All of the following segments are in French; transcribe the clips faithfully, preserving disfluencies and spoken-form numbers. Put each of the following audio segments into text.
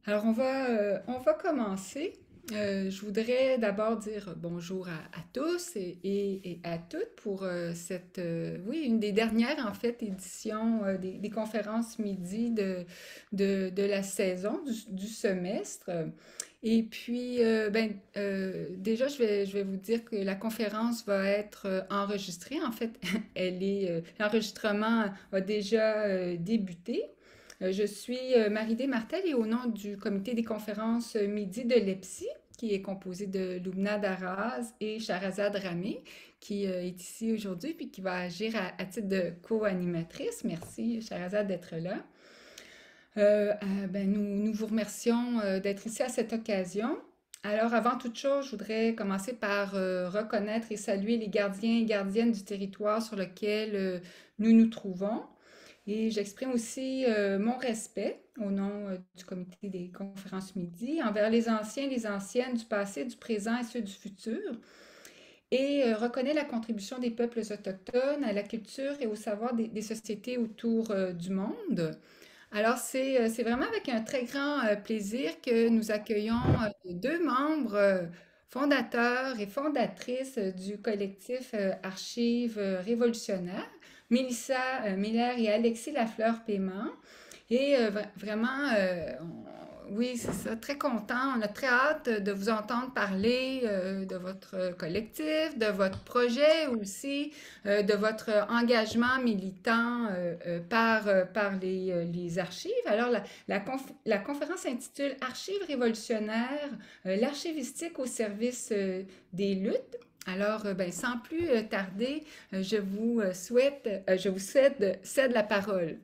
Alors, on va, euh, on va commencer. Euh, je voudrais d'abord dire bonjour à, à tous et, et- et à toutes pour euh, cette, euh, oui, une des dernières, en fait, éditions euh, des, des conférences midi de, de, de la saison, du, du semestre. Et puis, euh, ben, euh, déjà, je vais, je vais vous dire que la conférence va être euh, enregistrée. En fait, elle est, euh, l'enregistrement a déjà euh, débuté. Euh, Je suis euh, Marie-Dé Martel et au nom du comité des conférences euh, Midi de l'EPSI, qui est composé de Loubna Daraz et Sharazad Ramé, qui euh, est ici aujourd'hui puis qui va agir à, à titre de co-animatrice. Merci, Sharazad, d'être là. Euh, euh, ben, nous, nous vous remercions euh, d'être ici à cette occasion. Alors, avant toute chose, je voudrais commencer par euh, reconnaître et saluer les gardiens et gardiennes du territoire sur lequel euh, nous nous trouvons. Et j'exprime aussi euh, mon respect au nom euh, du comité des conférences midi envers les anciens, les anciennes du passé, du présent et ceux du futur. Et euh, reconnais la contribution des peuples autochtones à la culture et au savoir des, des sociétés autour euh, du monde. Alors, c'est euh, c'est vraiment avec un très grand euh, plaisir que nous accueillons euh, deux membres euh, fondateurs et fondatrices euh, du collectif euh, Archives euh, révolutionnaires, Mélissa euh, Miller et Alexis Lafleur-Paiement. Et euh, vra- vraiment, euh, on- oui, c'est ça, très content. On a très hâte de vous entendre parler euh, de votre collectif, de votre projet aussi, euh, de votre engagement militant euh, euh, par, euh, par les, euh, les archives. Alors, la, la, conf- la conférence s'intitule Archives révolutionnaires, euh, l'archivistique au service euh, des luttes. Alors, euh, ben, sans plus euh, tarder, euh, je vous euh, souhaite, euh, je vous cède, cède la parole.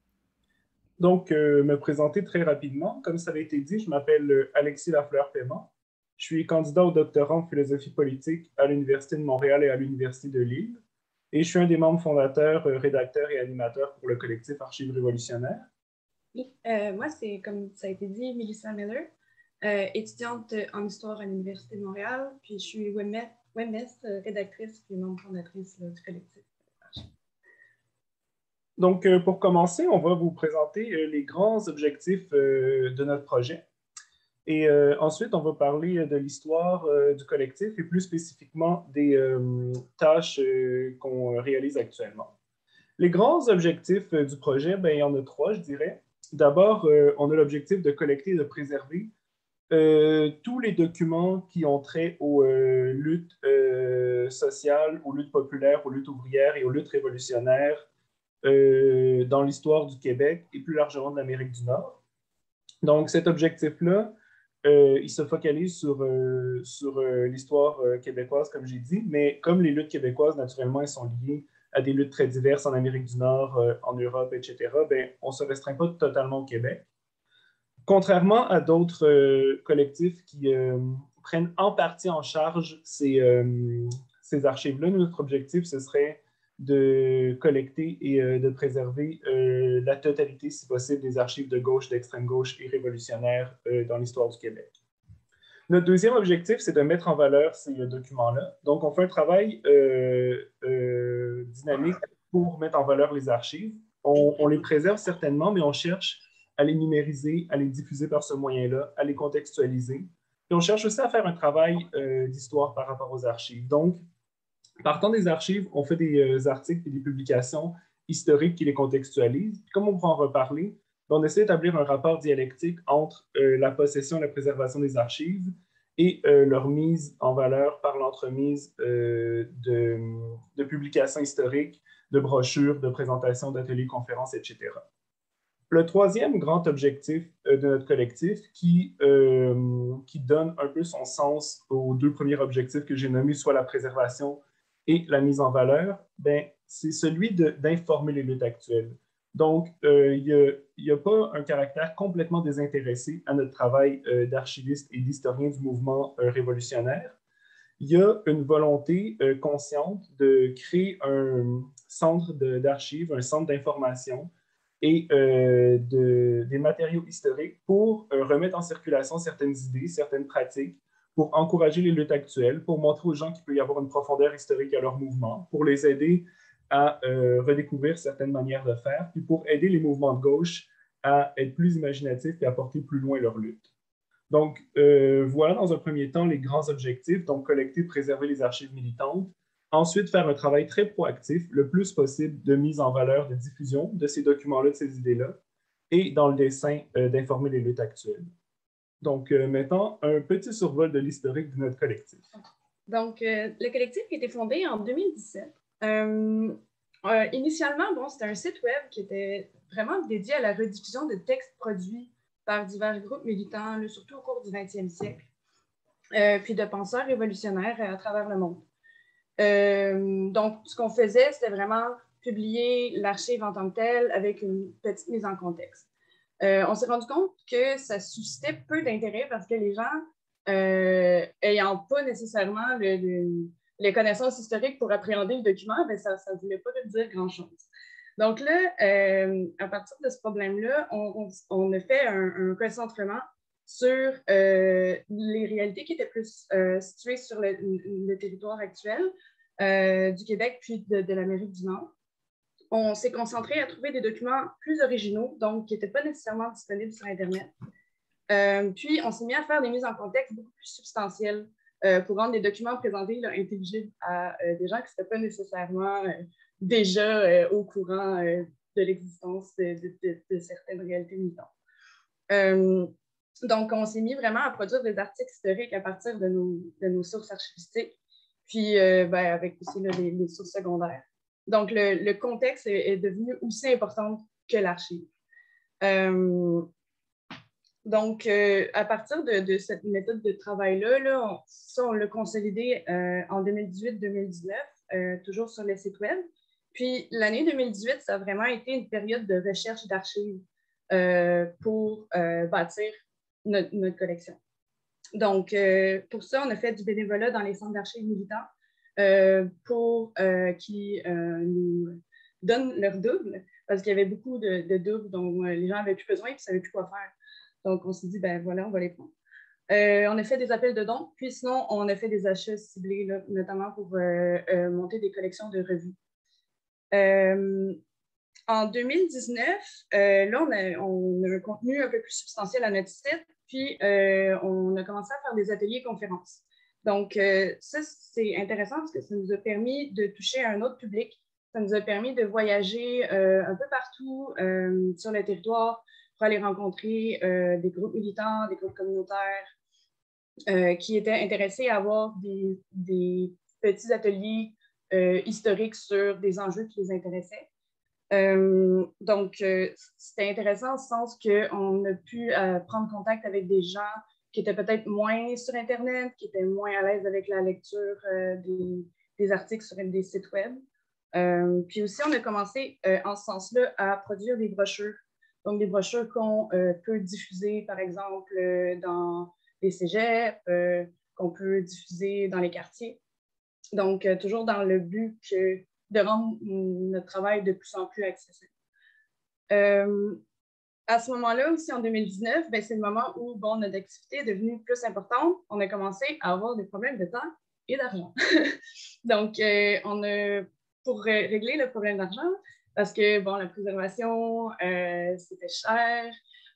Donc, euh, me présenter très rapidement. Comme ça avait été dit, je m'appelle euh, Alexis Lafleur-Paiement. Je suis candidat au doctorat en philosophie politique à l'Université de Montréal et à l'Université de Lille. Et je suis un des membres fondateurs, euh, rédacteurs et animateurs pour le collectif Archives révolutionnaires. Oui, euh, moi, c'est comme ça a été dit, Mélissa Miller, euh, étudiante en histoire à l'Université de Montréal, puis je suis webmestre, webmestre, euh, rédactrice puis membre fondatrice là, du collectif. Donc, euh, pour commencer, on va vous présenter euh, les grands objectifs euh, de notre projet. Et euh, ensuite, on va parler euh, de l'histoire euh, du collectif et plus spécifiquement des euh, tâches euh, qu'on réalise actuellement. Les grands objectifs euh, du projet, ben, il y en a trois, je dirais. D'abord, euh, on a l'objectif de collecter et de préserver euh, tous les documents qui ont trait aux euh, luttes euh, sociales, aux luttes populaires, aux luttes ouvrières et aux luttes révolutionnaires euh, dans l'histoire du Québec et plus largement de l'Amérique du Nord. Donc, cet objectif-là, euh, il se focalise sur, euh, sur euh, l'histoire euh, québécoise, comme j'ai dit, mais comme les luttes québécoises, naturellement, elles sont liées à des luttes très diverses en Amérique du Nord, euh, en Europe, et cetera, ben, on ne se restreint pas totalement au Québec. Contrairement à d'autres euh, collectifs qui euh, prennent en partie en charge ces, euh, ces archives-là, notre objectif, ce serait de collecter et euh, de préserver euh, la totalité, si possible, des archives de gauche, d'extrême gauche et révolutionnaires euh, dans l'histoire du Québec. Notre deuxième objectif, c'est de mettre en valeur ces euh, documents-là. Donc, on fait un travail euh, euh, dynamique pour mettre en valeur les archives. On, on les préserve certainement, mais on cherche à les numériser, à les diffuser par ce moyen-là, à les contextualiser. Et on cherche aussi à faire un travail euh, d'histoire par rapport aux archives. Donc, partant des archives, on fait des euh, articles et des publications historiques qui les contextualisent. Puis comme on pourra en reparler, on essaie d'établir un rapport dialectique entre euh, la possession et la préservation des archives et euh, leur mise en valeur par l'entremise euh, de, de publications historiques, de brochures, de présentations, d'ateliers, conférences, et cetera. Le troisième grand objectif euh, de notre collectif, qui, euh, qui donne un peu son sens aux deux premiers objectifs que j'ai nommés, soit la préservation et la mise en valeur, ben, c'est celui d'informer les luttes actuelles. Donc, euh, il n'y a, a, pas un caractère complètement désintéressé à notre travail euh, d'archiviste et d'historien du mouvement euh, révolutionnaire. Il y a une volonté euh, consciente de créer un centre d'archives, un centre d'information et euh, de, des matériaux historiques pour euh, remettre en circulation certaines idées, certaines pratiques, pour encourager les luttes actuelles, pour montrer aux gens qu'il peut y avoir une profondeur historique à leur mouvement, pour les aider à euh, redécouvrir certaines manières de faire, puis pour aider les mouvements de gauche à être plus imaginatifs et à porter plus loin leur lutte. Donc, euh, voilà dans un premier temps les grands objectifs, donc collecter, préserver les archives militantes. Ensuite, faire un travail très proactif, le plus possible de mise en valeur, de diffusion de ces documents-là, de ces idées-là, et dans le dessin, euh, d'informer les luttes actuelles. Donc, euh, maintenant, un petit survol de l'historique de notre collectif. Donc, euh, le collectif a été fondé en deux mille dix-sept. Euh, euh, initialement, bon, c'était un site web qui était vraiment dédié à la rediffusion de textes produits par divers groupes militants, là, surtout au cours du vingtième siècle, euh, puis de penseurs révolutionnaires à travers le monde. Euh, donc, ce qu'on faisait, c'était vraiment publier l'archive en tant que telle avec une petite mise en contexte. Euh, on s'est rendu compte que ça suscitait peu d'intérêt parce que les gens, euh, ayant pas nécessairement le, le, les connaissances historiques pour appréhender le document, ben ça ne voulait pas dire grand-chose. Donc là, euh, à partir de ce problème-là, on, on, on a fait un, un concentrement sur euh, les réalités qui étaient plus euh, situées sur le, le territoire actuel euh, du Québec puis de, de l'Amérique du Nord. On s'est concentré à trouver des documents plus originaux, donc qui n'étaient pas nécessairement disponibles sur Internet. Euh, puis, on s'est mis à faire des mises en contexte beaucoup plus substantielles euh, pour rendre les documents présentés là, intelligibles à euh, des gens qui n'étaient pas nécessairement euh, déjà euh, au courant euh, de l'existence de, de, de, de certaines réalités militantes. Euh, donc, on s'est mis vraiment à produire des articles historiques à partir de nos, de nos sources archivistiques, puis euh, ben, avec aussi là, les, les sources secondaires. Donc, le, le contexte est, est devenu aussi important que l'archive. Euh, donc, euh, à partir de, de cette méthode de travail-là, là, on, ça, on l'a consolidé euh, en deux mille dix-huit deux mille dix-neuf, euh, toujours sur le site web. Puis, l'année deux mille dix-huit, ça a vraiment été une période de recherche d'archives euh, pour euh, bâtir notre, notre collection. Donc, euh, pour ça, on a fait du bénévolat dans les centres d'archives militants euh, pour euh, qui euh, nous donnent leur double, parce qu'il y avait beaucoup de, de doubles dont euh, les gens n'avaient plus besoin et ne savaient plus quoi faire. Donc, on s'est dit, ben voilà, on va les prendre. Euh, on a fait des appels de dons, puis sinon, on a fait des achats ciblés, là, notamment pour euh, euh, monter des collections de revues. Euh, en deux mille dix-neuf, euh, là, on a, on a un contenu un peu plus substantiel à notre site, puis euh, on a commencé à faire des ateliers conférences. Donc, euh, ça, c'est intéressant parce que ça nous a permis de toucher un autre public. Ça nous a permis de voyager euh, un peu partout euh, sur le territoire pour aller rencontrer euh, des groupes militants, des groupes communautaires euh, qui étaient intéressés à avoir des, des petits ateliers euh, historiques sur des enjeux qui les intéressaient. Euh, donc, euh, c'était intéressant au sens qu'on a pu euh, prendre contact avec des gens qui étaient peut-être moins sur Internet, qui étaient moins à l'aise avec la lecture euh, des, des articles sur des sites web. Euh, puis aussi, on a commencé euh, en ce sens-là à produire des brochures. Donc, des brochures qu'on euh, peut diffuser, par exemple, euh, dans les cégeps, euh, qu'on peut diffuser dans les quartiers. Donc, euh, toujours dans le but que, de rendre notre travail de plus en plus accessible. Euh, à ce moment-là aussi, en deux mille dix-neuf, ben, c'est le moment où bon, notre activité est devenue plus importante. On a commencé à avoir des problèmes de temps et d'argent. Donc, euh, on a, pour régler le problème d'argent, parce que bon, la préservation, euh, c'était cher,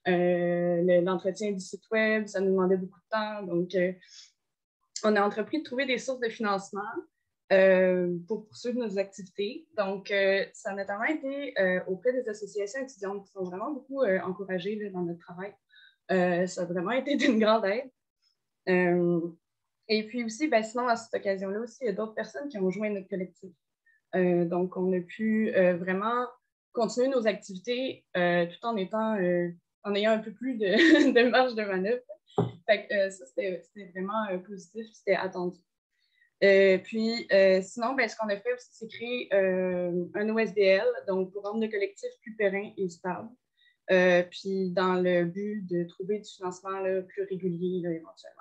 euh, l'entretien du site web, ça nous demandait beaucoup de temps. Donc, euh, on a entrepris de trouver des sources de financement euh, pour poursuivre nos activités. Donc, euh, ça a notamment été euh, auprès des associations étudiantes qui sont vraiment beaucoup euh, encouragées là, dans notre travail. Euh, ça a vraiment été d'une grande aide. Euh, et puis aussi, ben, sinon, à cette occasion-là aussi, il y a d'autres personnes qui ont joint notre collectif. Euh, donc, on a pu euh, vraiment continuer nos activités euh, tout en étant, euh, en ayant un peu plus de, de marge de manœuvre. Fait que, euh, ça, c'était vraiment euh, positif, c'était attendu. Euh, puis, euh, sinon, ben, ce qu'on a fait aussi, c'est créer euh, un O S B L, donc pour rendre le collectif plus périn et stable. Euh, puis, dans le but de trouver du financement là, plus régulier là, éventuellement.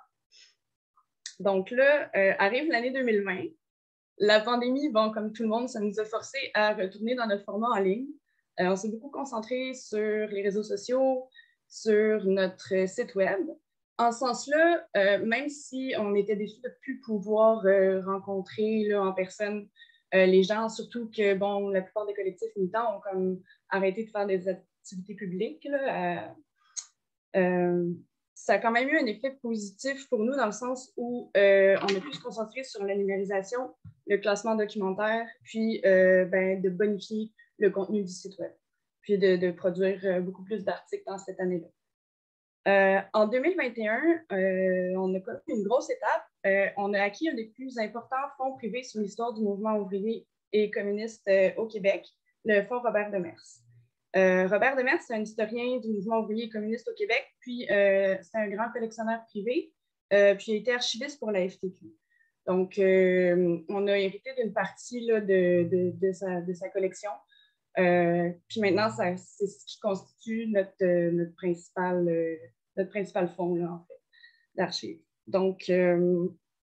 Donc là, euh, arrive l'année deux mille vingt. La pandémie, bon, comme tout le monde, ça nous a forcé à retourner dans notre format en ligne. Euh, on s'est beaucoup concentré sur les réseaux sociaux, sur notre site web. En ce sens-là, euh, même si on était déçus de ne plus pouvoir euh, rencontrer là, en personne euh, les gens, surtout que bon, la plupart des collectifs militants ont comme arrêté de faire des, activité publique, là, à, euh, ça a quand même eu un effet positif pour nous dans le sens où euh, on a pu se concentrer sur la numérisation, le classement documentaire, puis euh, ben, de bonifier le contenu du site web, puis de, de produire beaucoup plus d'articles dans cette année-là. Euh, en deux mille vingt et un, euh, on a connu une grosse étape. Euh, on a acquis un des plus importants fonds privés sur l'histoire du mouvement ouvrier et communiste euh, au Québec, le Fonds Robert Demers. Euh, Robert Demers, c'est un historien du mouvement ouvrier et communiste au Québec, puis euh, c'est un grand collectionneur privé, euh, puis il a été archiviste pour la F T Q. Donc, euh, on a hérité d'une partie là, de, de, de, sa, de sa collection. Euh, puis maintenant, ça, c'est ce qui constitue notre, euh, notre, principal, euh, notre principal fonds, là, en fait, d'archives. Donc, euh,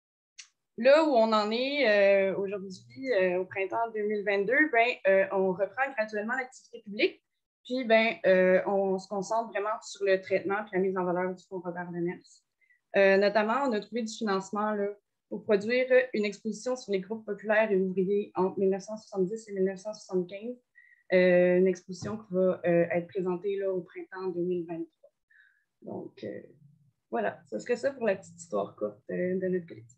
là où on en est euh, aujourd'hui, euh, au printemps deux mille vingt-deux, ben, euh, on reprend graduellement l'activité publique, puis ben, euh, on se concentre vraiment sur le traitement et la mise en valeur du fonds Robert Demers. Euh, notamment, on a trouvé du financement là, pour produire une exposition sur les groupes populaires et ouvriers entre mille neuf cent soixante-dix et mille neuf cent soixante-quinze. Euh, une exposition qui va euh, être présentée là, au printemps deux mille vingt-trois. Donc, euh, voilà, ce serait ça pour la petite histoire courte euh, de notre collectif.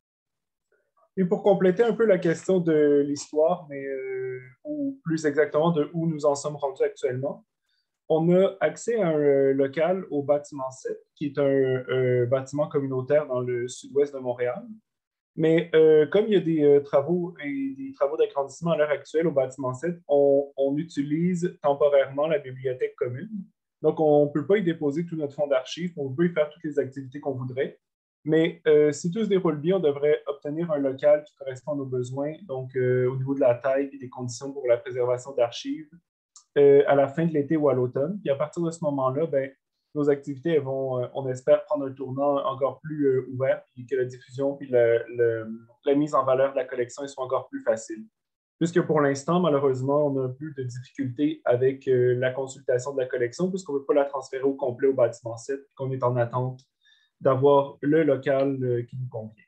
Et pour compléter un peu la question de l'histoire, mais euh, ou plus exactement de où nous en sommes rendus actuellement, on a accès à un euh, local au bâtiment sept, qui est un euh, bâtiment communautaire dans le sud-ouest de Montréal. Mais euh, comme il y a des euh, travaux et des travaux d'agrandissement à l'heure actuelle au bâtiment sept, on, on utilise temporairement la bibliothèque commune. Donc, on ne peut pas y déposer tout notre fonds d'archives, on peut y faire toutes les activités qu'on voudrait. Mais euh, si tout se déroule bien, on devrait obtenir un local qui correspond à nos besoins, donc euh, au niveau de la taille et des conditions pour la préservation d'archives, euh, à la fin de l'été ou à l'automne. Puis à partir de ce moment-là, ben, nos activités elles vont, euh, on espère, prendre un tournant encore plus euh, ouvert, puis que la diffusion puis le, le, la mise en valeur de la collection soit encore plus facile. Puisque pour l'instant, malheureusement, on a un peu de difficultés avec euh, la consultation de la collection, puisqu'on ne peut pas la transférer au complet au bâtiment sept, qu'on est en attente d'avoir le local euh, qui nous convient.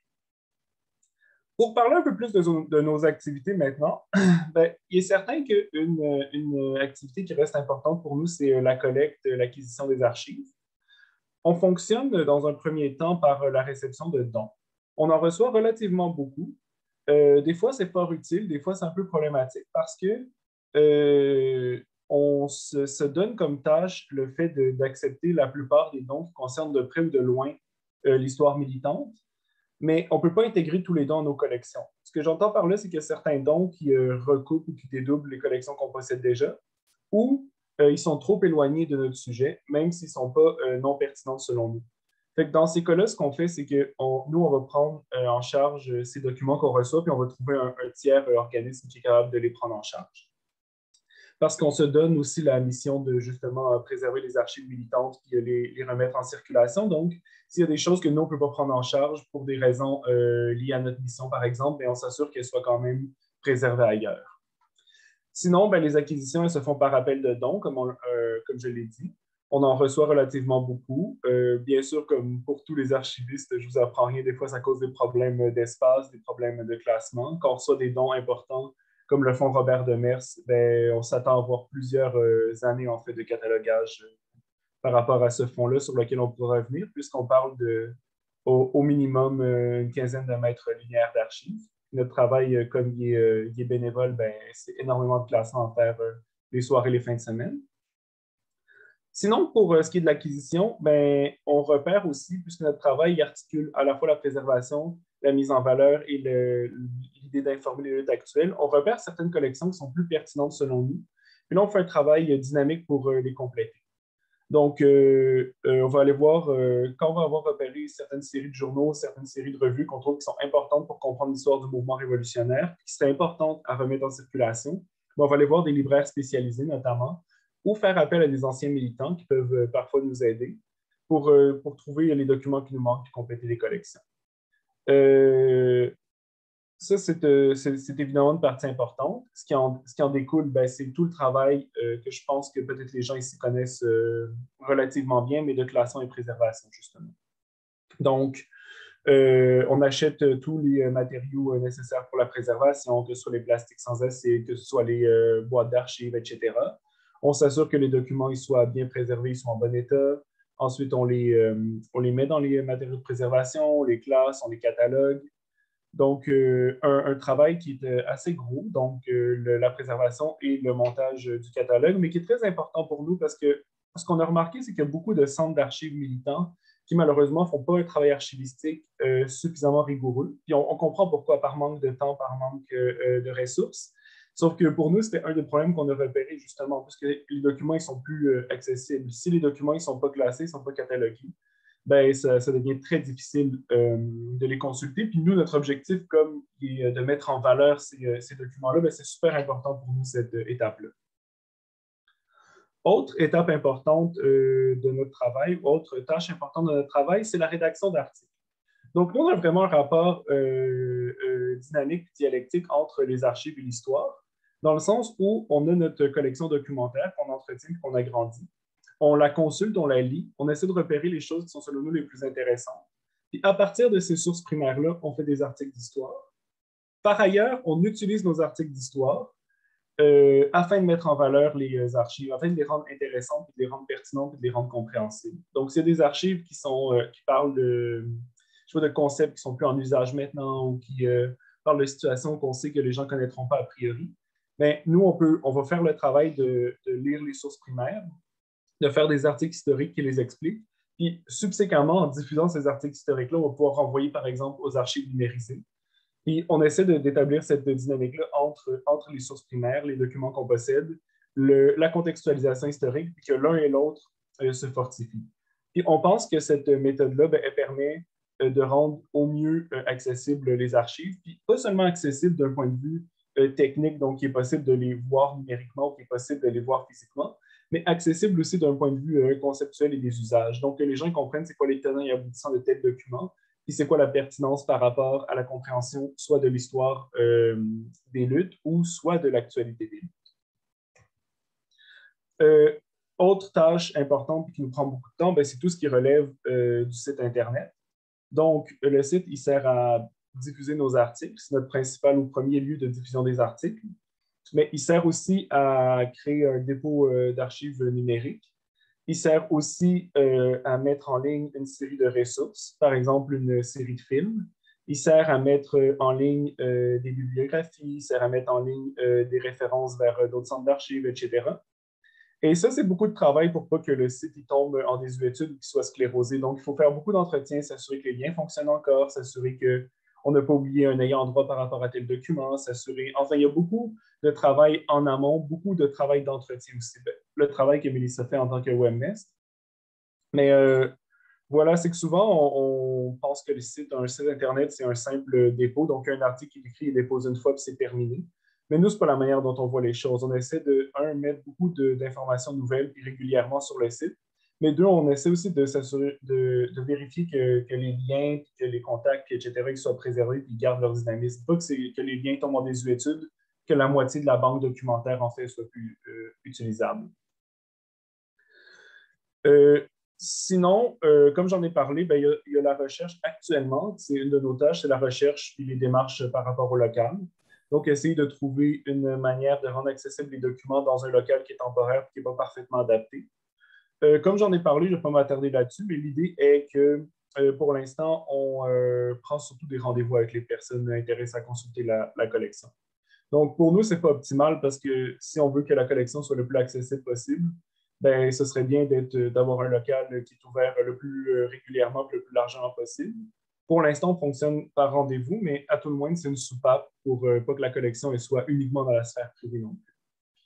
Pour parler un peu plus de, de nos activités maintenant, ben, il est certain qu'une une activité qui reste importante pour nous, c'est la collecte, l'acquisition des archives. On fonctionne dans un premier temps par la réception de dons. On en reçoit relativement beaucoup. Euh, des fois, c'est fort utile, des fois, c'est un peu problématique parce que euh, on se, se donne comme tâche le fait d'accepter la plupart des dons qui concernent de près ou de loin euh, l'histoire militante, mais on ne peut pas intégrer tous les dons à nos collections. Ce que j'entends par là, c'est qu'il y a certains dons qui euh, recoupent ou qui dédoublent les collections qu'on possède déjà, ou euh, ils sont trop éloignés de notre sujet, même s'ils ne sont pas euh, non pertinents selon nous. Fait que dans ces cas-là, ce qu'on fait, c'est que on, nous, on va prendre euh, en charge euh, ces documents qu'on reçoit, puis on va trouver un, un tiers euh, organisme qui est capable de les prendre en charge. Parce qu'on se donne aussi la mission de justement euh, préserver les archives militantes puis les, les remettre en circulation. Donc, s'il y a des choses que nous, on ne peut pas prendre en charge pour des raisons euh, liées à notre mission, par exemple, bien, on s'assure qu'elles soient quand même préservées ailleurs. Sinon, bien, les acquisitions, elles se font par appel de dons, comme, on, euh, comme je l'ai dit. On en reçoit relativement beaucoup. Euh, bien sûr, comme pour tous les archivistes, je ne vous apprends rien, des fois, ça cause des problèmes d'espace, des problèmes de classement. Quand on reçoit des dons importants, comme le fonds Robert Demers, ben, on s'attend à avoir plusieurs euh, années en fait, de catalogage euh, par rapport à ce fonds-là sur lequel on pourra revenir, puisqu'on parle de, au, au minimum euh, une quinzaine de mètres linéaires d'archives. Notre travail, euh, comme il est, euh, il est bénévole, ben, c'est énormément de classements à faire euh, les soirs et les fins de semaine. Sinon, pour euh, ce qui est de l'acquisition, ben, on repère aussi, puisque notre travail articule à la fois la préservation, la mise en valeur et l'idée d'informer les luttes actuelles, on repère certaines collections qui sont plus pertinentes selon nous. Puis là, on fait un travail euh, dynamique pour euh, les compléter. Donc, euh, euh, on va aller voir, euh, quand on va avoir repéré certaines séries de journaux, certaines séries de revues qu'on trouve qui sont importantes pour comprendre l'histoire du mouvement révolutionnaire, qui seraient importantes à remettre en circulation, on va aller voir des libraires spécialisés notamment, ou faire appel à des anciens militants qui peuvent euh, parfois nous aider pour, euh, pour trouver les documents qui nous manquent et compléter les collections. Euh, ça, c'est euh, évidemment une partie importante. Ce qui en, ce qui en découle, ben, c'est tout le travail euh, que je pense que peut-être les gens ici connaissent euh, relativement bien, mais de classement et préservation, justement. Donc, euh, on achète tous les matériaux nécessaires pour la préservation, que ce soit les plastiques sans essai, que ce soit les euh, boîtes d'archives, et cetera. On s'assure que les documents ils soient bien préservés, ils soient en bon état. Ensuite, on les, euh, on les met dans les matériaux de préservation, on les classe, on les catalogue. Donc, euh, un, un, travail qui est euh, assez gros, donc euh, le, la préservation et le montage euh, du catalogue, mais qui est très important pour nous parce que ce qu'on a remarqué, c'est qu'il y a beaucoup de centres d'archives militants qui, malheureusement, ne font pas un travail archivistique euh, suffisamment rigoureux. Puis on, on comprend pourquoi, par manque de temps, par manque euh, de ressources. Sauf que pour nous, c'était un des problèmes qu'on a repéré justement, parce que les documents ne sont plus euh, accessibles. Si les documents ne sont pas classés, ne sont pas catalogués, ben, ça, ça devient très difficile euh, de les consulter. Puis nous, notre objectif, comme est de mettre en valeur ces, ces documents-là, ben, c'est super important pour nous, cette euh, étape-là. Autre étape importante euh, de notre travail, autre tâche importante de notre travail, c'est la rédaction d'articles. Donc, nous, on a vraiment un rapport euh, euh, dynamique, dialectique entre les archives et l'histoire, dans le sens où on a notre collection documentaire qu'on entretient, qu'on agrandit. On la consulte, on la lit, on essaie de repérer les choses qui sont selon nous les plus intéressantes. Puis à partir de ces sources primaires-là, on fait des articles d'histoire. Par ailleurs, on utilise nos articles d'histoire euh, afin de mettre en valeur les archives, afin de les rendre intéressantes, de les rendre pertinentes et de les rendre compréhensibles. Donc, c'est des archives qui, sont, euh, qui parlent de, je sais pas, de concepts qui ne sont plus en usage maintenant ou qui euh, parlent de situations qu'on sait que les gens ne connaîtront pas a priori. Mais nous, on, peut, on va faire le travail de, de lire les sources primaires, de faire des articles historiques qui les expliquent. Puis, subséquemment, en diffusant ces articles historiques-là, on va pouvoir renvoyer, par exemple, aux archives numérisées. Puis, on essaie de, d'établir cette dynamique-là entre, entre les sources primaires, les documents qu'on possède, le, la contextualisation historique, puis que l'un et l'autre euh, se fortifient. Puis, on pense que cette méthode-là, ben, elle permet euh, de rendre au mieux euh, accessibles les archives, puis pas seulement accessibles d'un point de vue euh, technique, donc il est possible de les voir numériquement, ou qu'il est possible de les voir physiquement, mais accessible aussi d'un point de vue euh, conceptuel et des usages. Donc, que les gens comprennent c'est quoi les tenants et aboutissants de tel document, puis c'est quoi la pertinence par rapport à la compréhension soit de l'histoire euh, des luttes ou soit de l'actualité des luttes. Euh, autre tâche importante qui nous prend beaucoup de temps, ben, c'est tout ce qui relève euh, du site Internet. Donc, le site, il sert à diffuser nos articles. C'est notre principal ou premier lieu de diffusion des articles. Mais il sert aussi à créer un dépôt euh, d'archives numériques. Il sert aussi euh, à mettre en ligne une série de ressources, par exemple une série de films. Il sert à mettre en ligne euh, des bibliographies, il sert à mettre en ligne euh, des références vers euh, d'autres centres d'archives, et cetera. Et ça, c'est beaucoup de travail pour pas que le site il tombe en désuétude ou qu'il soit sclérosé. Donc, il faut faire beaucoup d'entretiens, s'assurer que les liens fonctionnent encore, s'assurer qu'on n'a pas oublié un ayant droit par rapport à tel document, s'assurer... Enfin, il y a beaucoup de travail en amont, beaucoup de travail d'entretien aussi. Le travail que Mélissa fait en tant que webmestre. Mais euh, voilà, c'est que souvent, on, on pense que le site, un site Internet, c'est un simple dépôt. Donc, un article qui est écrit et dépose une fois, puis c'est terminé. Mais nous, ce n'est pas la manière dont on voit les choses. On essaie de, un, mettre beaucoup de, d'informations nouvelles puis régulièrement sur le site. Mais deux, on essaie aussi de s'assurer, de, de vérifier que, que les liens, que les contacts, et cetera, ils soient préservés et gardent leur dynamisme. Pas que, c'est, que les liens tombent en désuétude, que la moitié de la banque documentaire, en fait, soit plus euh, utilisable. Euh, sinon, euh, comme j'en ai parlé, ben, il, y a, il y a la recherche actuellement. C'est une de nos tâches, c'est la recherche et les démarches par rapport au local. Donc, essayer de trouver une manière de rendre accessibles les documents dans un local qui est temporaire et qui n'est pas parfaitement adapté. Euh, comme j'en ai parlé, je ne vais pas m'attarder là-dessus, mais l'idée est que euh, pour l'instant, on euh, prend surtout des rendez-vous avec les personnes intéressées à consulter la, la collection. Donc, pour nous, ce n'est pas optimal parce que si on veut que la collection soit le plus accessible possible, ben, ce serait bien d'avoir un local qui est ouvert le plus régulièrement et le plus largement possible. Pour l'instant, on fonctionne par rendez-vous, mais à tout le moins, c'est une soupape pour euh, pas que la collection elle soit uniquement dans la sphère privée non plus.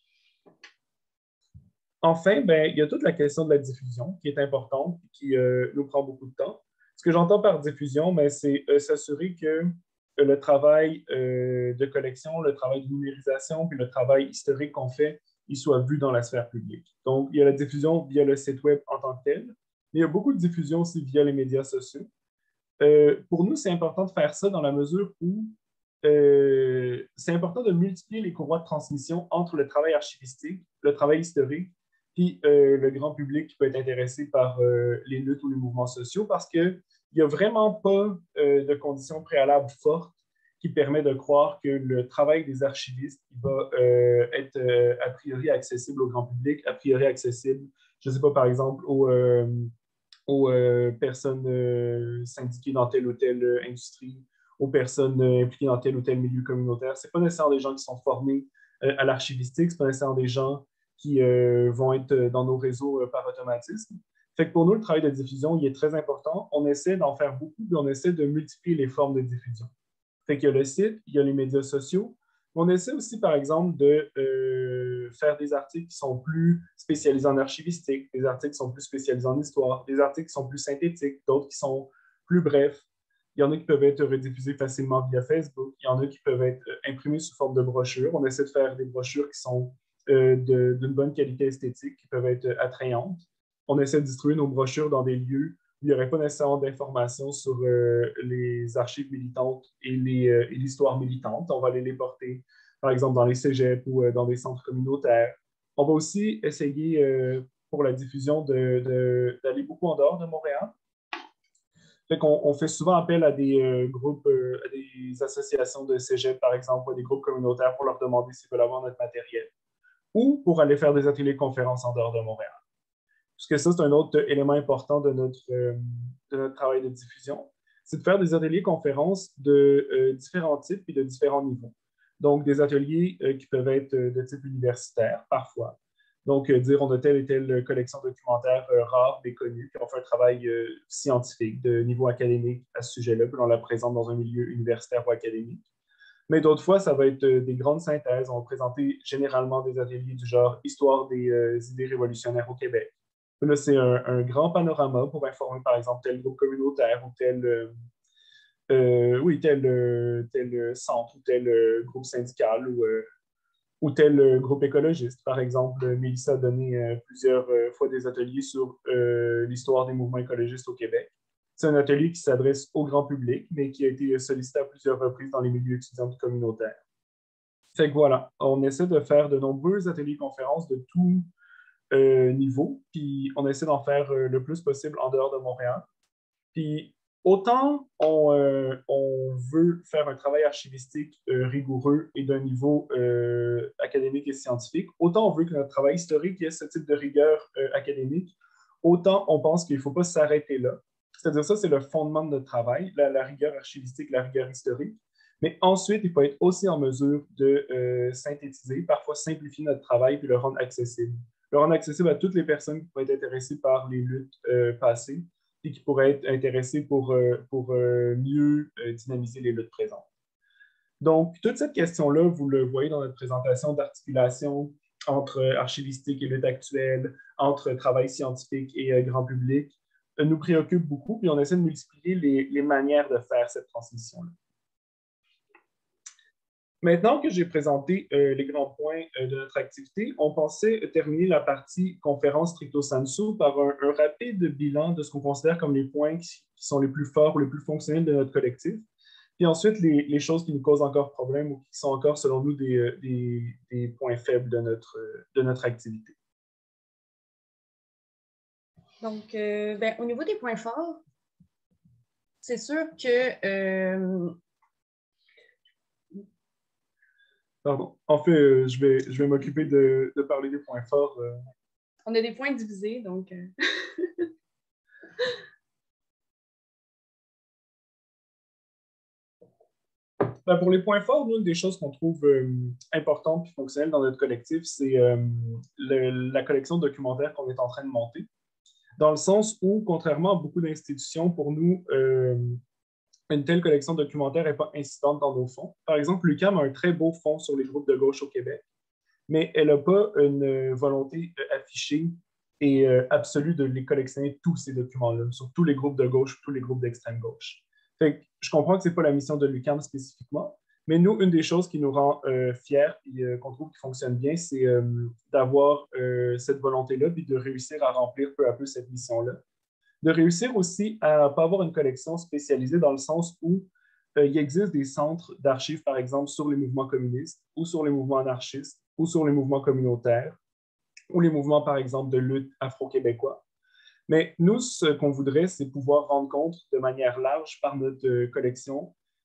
Enfin, ben, il y a toute la question de la diffusion qui est importante et qui euh, nous prend beaucoup de temps. Ce que j'entends par diffusion, ben, c'est euh, s'assurer que euh, le travail euh, de collection, le travail de numérisation, puis le travail historique qu'on fait, il soit vu dans la sphère publique. Donc, il y a la diffusion via le site web en tant que tel, mais il y a beaucoup de diffusion aussi via les médias sociaux. Euh, pour nous, c'est important de faire ça dans la mesure où euh, c'est important de multiplier les courroies de transmission entre le travail archivistique, le travail historique, puis euh, le grand public qui peut être intéressé par euh, les luttes ou les mouvements sociaux, parce qu'il n'y a vraiment pas euh, de conditions préalables fortes qui permet de croire que le travail des archivistes il va euh, être euh, a priori accessible au grand public, a priori accessible, je ne sais pas, par exemple, aux, euh, aux euh, personnes euh, syndiquées dans telle ou telle euh, industrie, aux personnes euh, impliquées dans tel ou tel milieu communautaire. Ce n'est pas nécessairement des gens qui sont formés euh, à l'archivistique, ce n'est pas nécessairement des gens qui euh, vont être dans nos réseaux euh, par automatisme. Fait que pour nous, le travail de diffusion, il est très important. On essaie d'en faire beaucoup, puis on essaie de multiplier les formes de diffusion. Fait qu'il y a le site, il y a les médias sociaux. On essaie aussi, par exemple, de euh, faire des articles qui sont plus spécialisés en archivistique, des articles qui sont plus spécialisés en histoire, des articles qui sont plus synthétiques, d'autres qui sont plus brefs. Il y en a qui peuvent être rediffusés facilement via Facebook. Il y en a qui peuvent être imprimés sous forme de brochures. On essaie de faire des brochures qui sont euh, de, d'une bonne qualité esthétique, qui peuvent être attrayantes. On essaie de distribuer nos brochures dans des lieux où il n'y aurait pas nécessairement d'informations sur euh, les archives militantes et, les, euh, et l'histoire militante. On va aller les porter, par exemple, dans les cégeps ou euh, dans des centres communautaires. On va aussi essayer, euh, pour la diffusion, de, de, d'aller beaucoup en dehors de Montréal. Fait qu'on on fait souvent appel à des euh, groupes, euh, à des associations de cégep, par exemple, ou à des groupes communautaires pour leur demander s'ils veulent avoir notre matériel, ou pour aller faire des ateliers de conférences en dehors de Montréal. Parce que ça, c'est un autre élément important de notre, euh, de notre travail de diffusion, c'est de faire des ateliers conférences de euh, différents types et de différents niveaux. Donc, des ateliers euh, qui peuvent être de type universitaire, parfois. Donc, euh, dire on a telle et telle collection documentaire euh, rare, méconnue, puis on fait un travail euh, scientifique de niveau académique à ce sujet-là, puis on la présente dans un milieu universitaire ou académique. Mais d'autres fois, ça va être euh, des grandes synthèses. On va présenter généralement des ateliers du genre Histoire des euh, idées révolutionnaires au Québec. Là, c'est un, un grand panorama pour informer, par exemple, tel groupe communautaire ou tel, euh, euh, oui, tel, euh, tel centre ou tel euh, groupe syndical ou, euh, ou tel euh, groupe écologiste. Par exemple, Mélissa a donné euh, plusieurs euh, fois des ateliers sur euh, l'histoire des mouvements écologistes au Québec. C'est un atelier qui s'adresse au grand public, mais qui a été sollicité à plusieurs reprises dans les milieux étudiants et communautaires. Fait que voilà, on essaie de faire de nombreux ateliers conférences de tout Euh, niveau, puis on essaie d'en faire euh, le plus possible en dehors de Montréal. Puis autant on, euh, on veut faire un travail archivistique euh, rigoureux et d'un niveau euh, académique et scientifique, autant on veut que notre travail historique ait ce type de rigueur euh, académique, autant on pense qu'il ne faut pas s'arrêter là. C'est-à-dire ça, c'est le fondement de notre travail, la, la rigueur archivistique, la rigueur historique. Mais ensuite, il faut être aussi en mesure de euh, synthétiser, parfois simplifier notre travail puis le rendre accessible. Le rendre accessible à toutes les personnes qui pourraient être intéressées par les luttes euh, passées et qui pourraient être intéressées pour, euh, pour euh, mieux euh, dynamiser les luttes présentes. Donc, toute cette question-là, vous le voyez dans notre présentation d'articulation entre archivistique et lutte actuelle, entre travail scientifique et euh, grand public, euh, nous préoccupe beaucoup, puis on essaie de multiplier les, les manières de faire cette transmission-là. Maintenant que j'ai présenté euh, les grands points euh, de notre activité, on pensait terminer la partie conférence stricto sensu par un, un rapide bilan de ce qu'on considère comme les points qui, qui sont les plus forts ou les plus fonctionnels de notre collectif. Puis ensuite, les, les choses qui nous causent encore problème ou qui sont encore, selon nous, des, des, des points faibles de notre, de notre activité. Donc, euh, ben, au niveau des points forts, c'est sûr que euh, Pardon. En fait, euh, je vais, je vais m'occuper de, de parler des points forts. Euh. On a des points divisés, donc... Euh... Ben, pour les points forts, nous, une des choses qu'on trouve euh, importantes et fonctionnelles dans notre collectif, c'est euh, le, la collection de documentaires qu'on est en train de monter. Dans le sens où, contrairement à beaucoup d'institutions, pour nous, euh, une telle collection de documentaires n'est pas incidente dans nos fonds. Par exemple, l'U Q A M a un très beau fonds sur les groupes de gauche au Québec, mais elle n'a pas une volonté affichée et euh, absolue de les collectionner tous ces documents-là, sur tous les groupes de gauche, tous les groupes d'extrême gauche. Fait que je comprends que ce n'est pas la mission de l'U Q A M spécifiquement, mais nous, une des choses qui nous rend euh, fiers et euh, qu'on trouve qui fonctionne bien, c'est euh, d'avoir euh, cette volonté-là puis de réussir à remplir peu à peu cette mission-là. De réussir aussi à ne pas avoir une collection spécialisée dans le sens où euh, il existe des centres d'archives, par exemple, sur les mouvements communistes ou sur les mouvements anarchistes ou sur les mouvements communautaires ou les mouvements, par exemple, de lutte afro-québécois. Mais nous, ce qu'on voudrait, c'est pouvoir rendre compte de manière large par notre euh, collection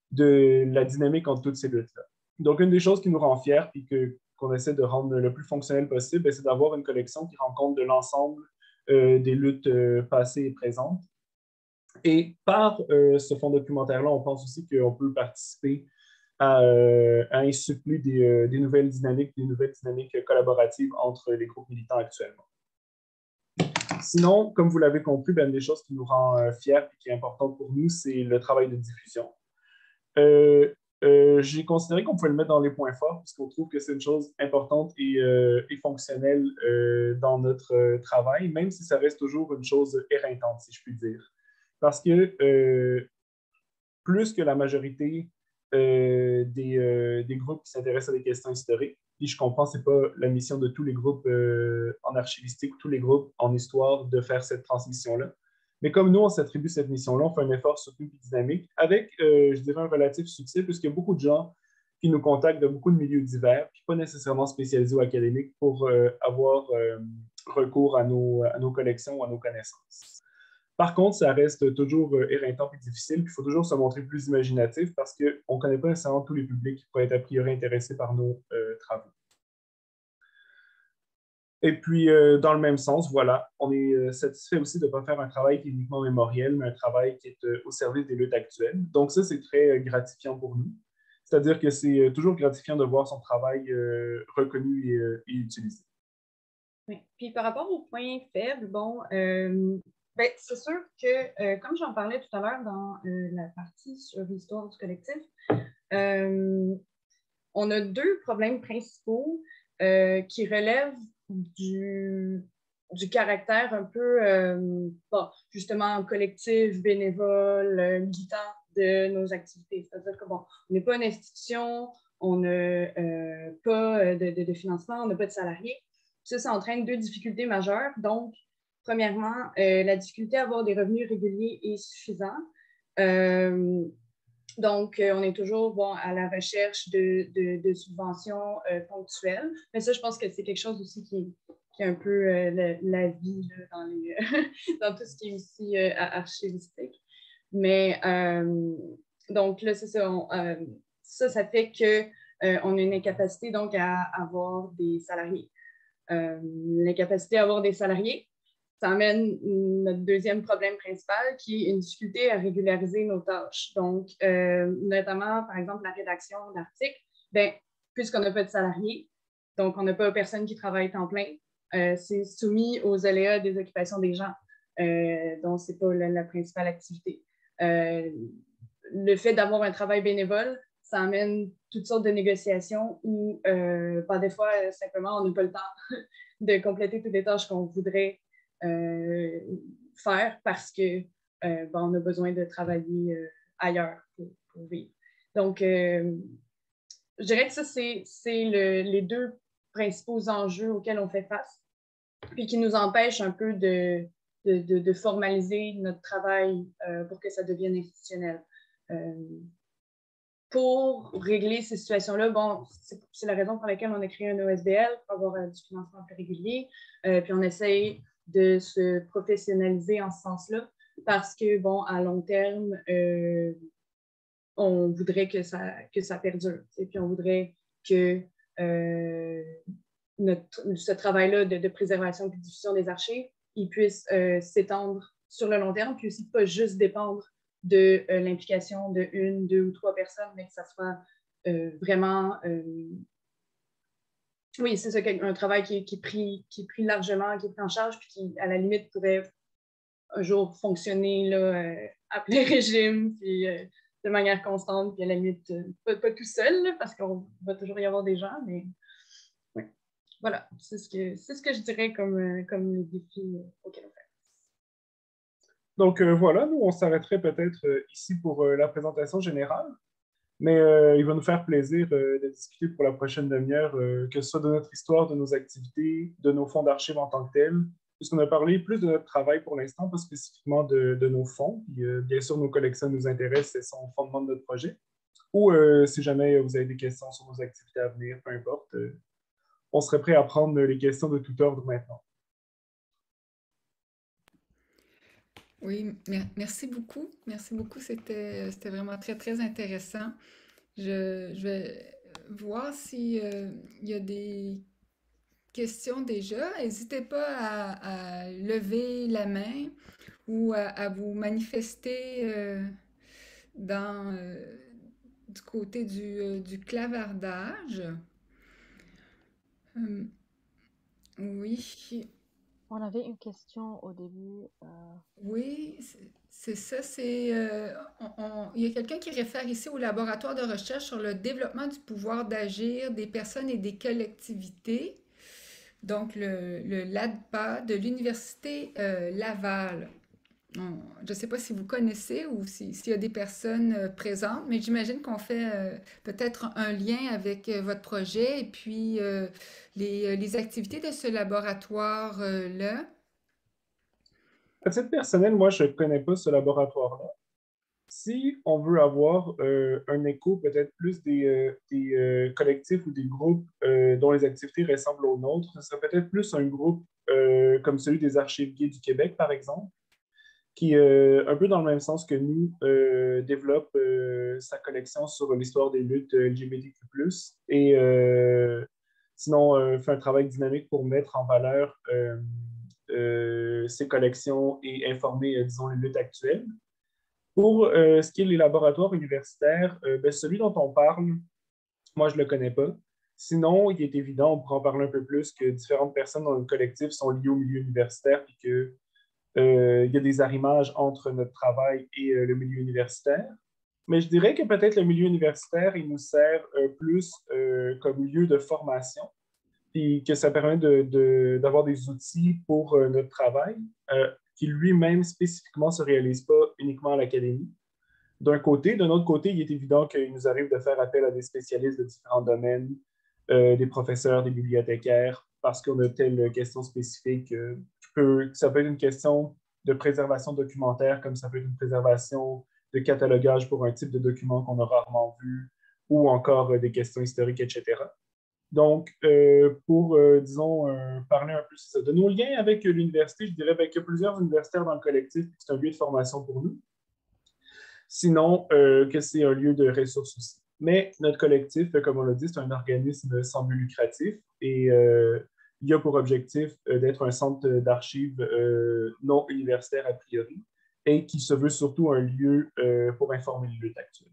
de la dynamique entre toutes ces luttes-là. Donc, une des choses qui nous rend fiers et que, qu'on essaie de rendre le plus fonctionnel possible, c'est d'avoir une collection qui rend compte de l'ensemble euh, des luttes euh, passées et présentes. Et par euh, ce fonds documentaire-là, on pense aussi qu'on peut participer à, euh, à insuffler des, euh, des nouvelles dynamiques, des nouvelles dynamiques collaboratives entre les groupes militants actuellement. Sinon, comme vous l'avez compris, ben, une des choses qui nous rend euh, fiers et qui est importante pour nous, c'est le travail de diffusion. Euh, euh, j'ai considéré qu'on pouvait le mettre dans les points forts parce qu'on trouve que c'est une chose importante et, euh, et fonctionnelle euh, dans notre euh, travail, même si ça reste toujours une chose éreintante, si je puis dire. Parce que euh, plus que la majorité euh, des, euh, des groupes qui s'intéressent à des questions historiques, puis je comprends, ce n'est pas la mission de tous les groupes euh, en archivistique ou tous les groupes en histoire de faire cette transmission-là. Mais comme nous, on s'attribue cette mission-là, on fait un effort soutenu et dynamique avec, euh, je dirais, un relatif succès, puisqu'il y a beaucoup de gens qui nous contactent de beaucoup de milieux divers, puis pas nécessairement spécialisés ou académiques, pour euh, avoir euh, recours à nos, à nos collections ou à nos connaissances. Par contre, ça reste toujours euh, éreintant et difficile, puis il faut toujours se montrer plus imaginatif parce qu'on ne connaît pas nécessairement tous les publics qui pourraient être a priori intéressés par nos euh, travaux. Et puis, euh, dans le même sens, voilà, on est euh, satisfait aussi de ne pas faire un travail qui est uniquement mémoriel, mais un travail qui est euh, au service des luttes actuelles. Donc ça, c'est très euh, gratifiant pour nous. C'est-à-dire que c'est euh, toujours gratifiant de voir son travail euh, reconnu et, euh, et utilisé. Oui. Puis par rapport aux points faibles, bon, euh, ben, c'est sûr que, euh, comme j'en parlais tout à l'heure dans euh, la partie sur l'histoire du collectif, euh, on a deux problèmes principaux euh, qui relèvent du, du caractère un peu, euh, bon, justement, collectif, bénévole, euh, militant de nos activités. C'est-à-dire que, bon, on n'est pas une institution, on n'a euh, pas de, de, de financement, on n'a pas de salariés. Ça, ça entraîne deux difficultés majeures. Donc, premièrement, euh, la difficulté à avoir des revenus réguliers et suffisants. Euh, Donc, euh, on est toujours bon, à la recherche de, de, de subventions euh, ponctuelles. Mais ça, je pense que c'est quelque chose aussi qui, qui est un peu euh, la, la vie là, dans, les, dans tout ce qui est aussi euh, archivistique. Mais euh, donc là, c'est ça. On, euh, ça, ça fait qu'on euh, a une incapacité donc à avoir des salariés. Euh, l'incapacité à avoir des salariés, ça amène notre deuxième problème principal, qui est une difficulté à régulariser nos tâches. Donc, euh, notamment, par exemple, la rédaction d'articles, ben, puisqu'on n'a pas de salariés, donc on n'a pas personne qui travaille temps plein, euh, c'est soumis aux aléas des occupations des gens. Euh, donc, ce n'est pas la, la principale activité. Euh, le fait d'avoir un travail bénévole, ça amène toutes sortes de négociations où, euh, par des fois, euh, simplement, on n'a pas le temps de compléter toutes les tâches qu'on voudrait euh, faire parce que euh, bon, on a besoin de travailler euh, ailleurs pour, pour vivre. Donc, euh, je dirais que ça, c'est, c'est le, les deux principaux enjeux auxquels on fait face, puis qui nous empêchent un peu de, de, de, de formaliser notre travail euh, pour que ça devienne institutionnel. Euh, Pour régler ces situations-là, bon, c'est, c'est la raison pour laquelle on a créé un O S B L pour avoir euh, du financement plus régulier. Euh, puis on essaye de se professionnaliser en ce sens-là parce que, bon, à long terme, euh, on voudrait que ça, que ça perdure. Et puis on voudrait que euh, notre, ce travail-là de, de préservation et de diffusion des archives, il puisse euh, s'étendre sur le long terme, puis aussi pas juste dépendre de euh, l'implication de une, deux ou trois personnes, mais que ça soit euh, vraiment... Euh... Oui, c'est ça, un travail qui, qui, est pris, qui est pris largement, qui est pris en charge, puis qui, à la limite, pourrait un jour fonctionner là, euh, à plein régime, puis euh, de manière constante, puis à la limite, euh, pas, pas tout seul, là, parce qu'on va toujours y avoir des gens, mais oui. Voilà, c'est ce que, c'est ce que je dirais comme, euh, comme les défis euh, auxquels on fait. Donc euh, voilà, nous, on s'arrêterait peut-être euh, ici pour euh, la présentation générale, mais euh, il va nous faire plaisir euh, de discuter pour la prochaine demi-heure, euh, que ce soit de notre histoire, de nos activités, de nos fonds d'archives en tant que tels, puisqu'on a parlé plus de notre travail pour l'instant, pas spécifiquement de, de nos fonds. Puis, euh, bien sûr, nos collections nous intéressent, c'est son fondement de notre projet. Ou euh, si jamais vous avez des questions sur nos activités à venir, peu importe, euh, on serait prêt à prendre les questions de tout ordre maintenant. Oui, mer- merci beaucoup. Merci beaucoup. C'était, c'était vraiment très, très intéressant. Je, je vais voir si, euh, il y a des questions déjà. N'hésitez pas à, à lever la main ou à, à vous manifester euh, dans, euh, du côté du, euh, du clavardage. Hum, oui, On avait une question au début. euh, oui, c'est c'est ça. C'est, euh, on- on- il y a quelqu'un qui réfère ici au laboratoire de recherche sur le développement du pouvoir d'agir des personnes et des collectivités. Donc, le, le LADPA de l'Université euh, Laval. On- je ne sais pas si vous connaissez ou si- s'il y a des personnes euh, présentes, mais j'imagine qu'on fait euh, peut-être un lien avec euh, votre projet et puis euh, les, euh, les activités de ce laboratoire-là. À titre personnel, moi, je ne connais pas ce laboratoire-là. Si on veut avoir euh, un écho peut-être plus des, euh, des, euh, collectifs ou des groupes euh, dont les activités ressemblent aux nôtres, ce serait peut-être plus un groupe euh, comme celui des Archives gays du Québec, par exemple, qui, euh, un peu dans le même sens que nous, euh, développe euh, sa collection sur l'histoire des luttes L G B T Q plus, et euh, sinon euh, fait un travail dynamique pour mettre en valeur euh, euh, ses collections et informer, euh, disons, les luttes actuelles. Pour euh, ce qui est les laboratoires universitaires, euh, ben, celui dont on parle, moi, je ne le connais pas. Sinon, il est évident, on pourra en parler un peu plus, que différentes personnes dans le collectif sont liées au milieu universitaire et que euh, il y a des arrimages entre notre travail et euh, le milieu universitaire. Mais je dirais que peut-être le milieu universitaire, il nous sert euh, plus euh, comme lieu de formation, puis que ça permet de, de- d'avoir des outils pour euh, notre travail, euh, qui lui-même spécifiquement ne se réalise pas uniquement à l'académie. D'un côté. D'un autre côté, il est évident qu'il nous arrive de faire appel à des spécialistes de différents domaines, euh, des professeurs, des bibliothécaires, parce qu'on a telle question spécifique. Euh, qui peut- ça peut être une question de préservation documentaire, comme ça peut être une préservation de catalogage pour un type de document qu'on a rarement vu, ou encore euh, des questions historiques, et cetera. Donc, euh, pour, euh, disons, euh, parler un peu c'est ça, de nos liens avec l'université, je dirais ben, qu'il y a plusieurs universitaires dans le collectif, c'est un lieu de formation pour nous. Sinon, euh, que c'est un lieu de ressources aussi. Mais notre collectif, comme on l'a dit, c'est un organisme sans but lucratif et euh, il a pour objectif euh, d'être un centre d'archives euh, non universitaire a priori et qui se veut surtout un lieu euh, pour informer les luttes actuelles.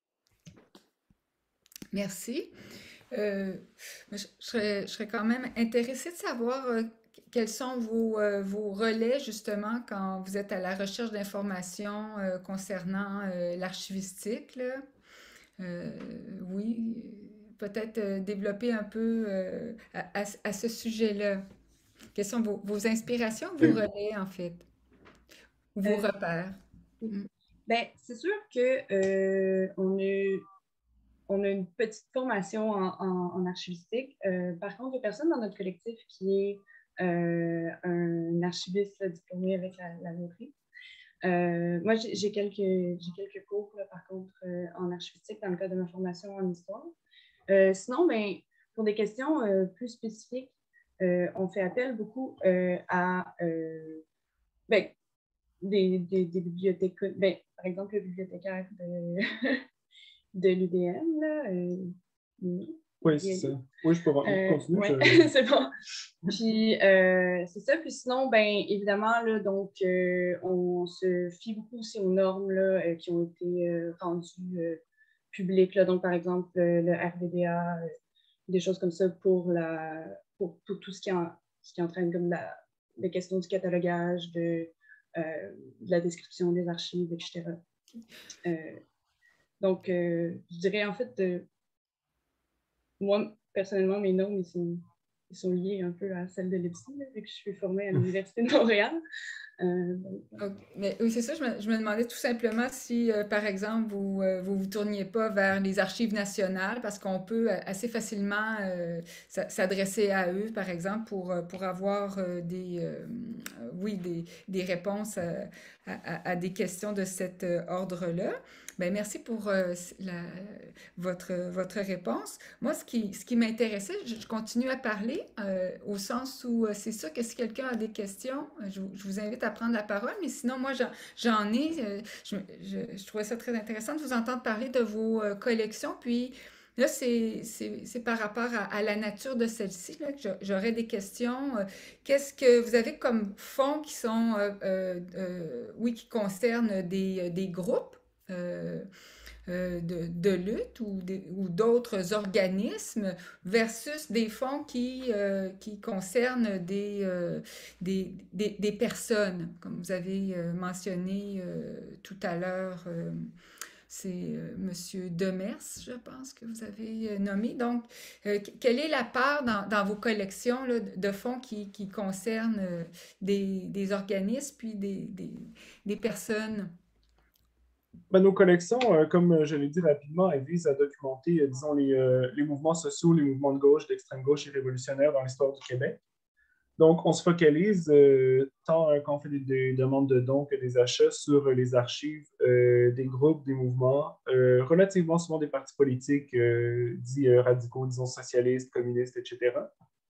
Merci. Euh, je, je serais, je serais quand même intéressée de savoir euh, quels sont vos, euh, vos relais justement quand vous êtes à la recherche d'informations euh, concernant euh, l'archivistique, là. Euh, oui, peut-être euh, développer un peu euh, à, à- à ce sujet-là. Quelles sont vos, vos inspirations, vos Oui. relais en fait, ou vos Euh, repères? Mm. ben, c'est sûr que euh, on a, on a une petite formation en, en- en archivistique. Euh, par contre, il y a personne dans notre collectif qui est euh, un archiviste là, diplômé avec la, la loterie. Euh, moi, j'ai j'ai quelques, j'ai quelques cours, là, par contre, euh, en archivistique dans le cadre de ma formation en histoire. Euh, sinon, ben, pour des questions euh, plus spécifiques, euh, on fait appel beaucoup euh, à euh, ben, des, des, des bibliothèques. Ben, par exemple, le bibliothécaire de, de l'U D M, là, euh, Oui, c'est ça. Oui, je peux euh, continuer. ouais, Je... c'est bon. Puis, euh, c'est ça. Puis sinon, ben évidemment, là, donc, euh, on se fie beaucoup aussi aux normes là, euh, qui ont été euh, rendues euh, publiques. Là. Donc, par exemple, euh, le R V D A, euh, des choses comme ça pour, la, pour, pour tout ce qui, en, ce qui entraîne comme la, les questions du catalogage, de, euh, de la description des archives, et cetera. Euh, donc, euh, je dirais en fait, euh, moi, personnellement, mes normes, ils sont, ils sont liés un peu à celles de l'E P S I, là, vu que je suis formée à l'Université de Montréal. Euh, donc, Ok. Mais oui, c'est ça, je me, je me demandais tout simplement si, euh, par exemple, vous, euh, vous vous tourniez pas vers les archives nationales, parce qu'on peut euh, assez facilement euh, s'a- s'adresser à eux, par exemple, pour, euh, pour avoir euh, des, euh, euh, oui, des, des réponses euh, à, à- à des questions de cet euh, ordre-là. Ben, merci pour euh, la- votre, votre réponse. Moi, ce qui, ce qui m'intéressait, je, je continue à parler euh, au sens où euh, c'est sûr que si quelqu'un a des questions, euh, je, vous je vous invite à prendre la parole, mais sinon, moi, j'en, j'en ai. euh, je, je- je trouvais ça très intéressant de vous entendre parler de vos euh, collections. Puis là, c'est, c'est, c'est par rapport à, à la nature de celle-ci là, que j'a- j'aurais des questions. Euh, Qu'est-ce que vous avez comme fonds qui sont, euh, euh, euh, oui, qui concernent des, des groupes? euh, euh, de, de lutte ou des- ou d'autres organismes versus des fonds qui, euh, qui concernent des, euh, des, des, des personnes, comme vous avez euh, mentionné euh, tout à l'heure. Euh, c'est euh, Monsieur Demers, je pense que vous avez euh, nommé. Donc, euh, que- quelle est la part dans, dans vos collections là, de fonds qui, qui concernent euh, des, des organismes puis des, des, des personnes? Ben, nos collections, euh, comme je l'ai dit rapidement, elles visent à documenter, euh, disons, les, euh, les mouvements sociaux, les mouvements de gauche, d'extrême gauche et révolutionnaires dans l'histoire du Québec. Donc, on se focalise, euh, tant euh, quand on fait des, des demandes de dons que des achats, sur euh, les archives euh, des groupes, des mouvements, euh, relativement souvent des partis politiques euh, dits euh, radicaux, disons socialistes, communistes, et cetera.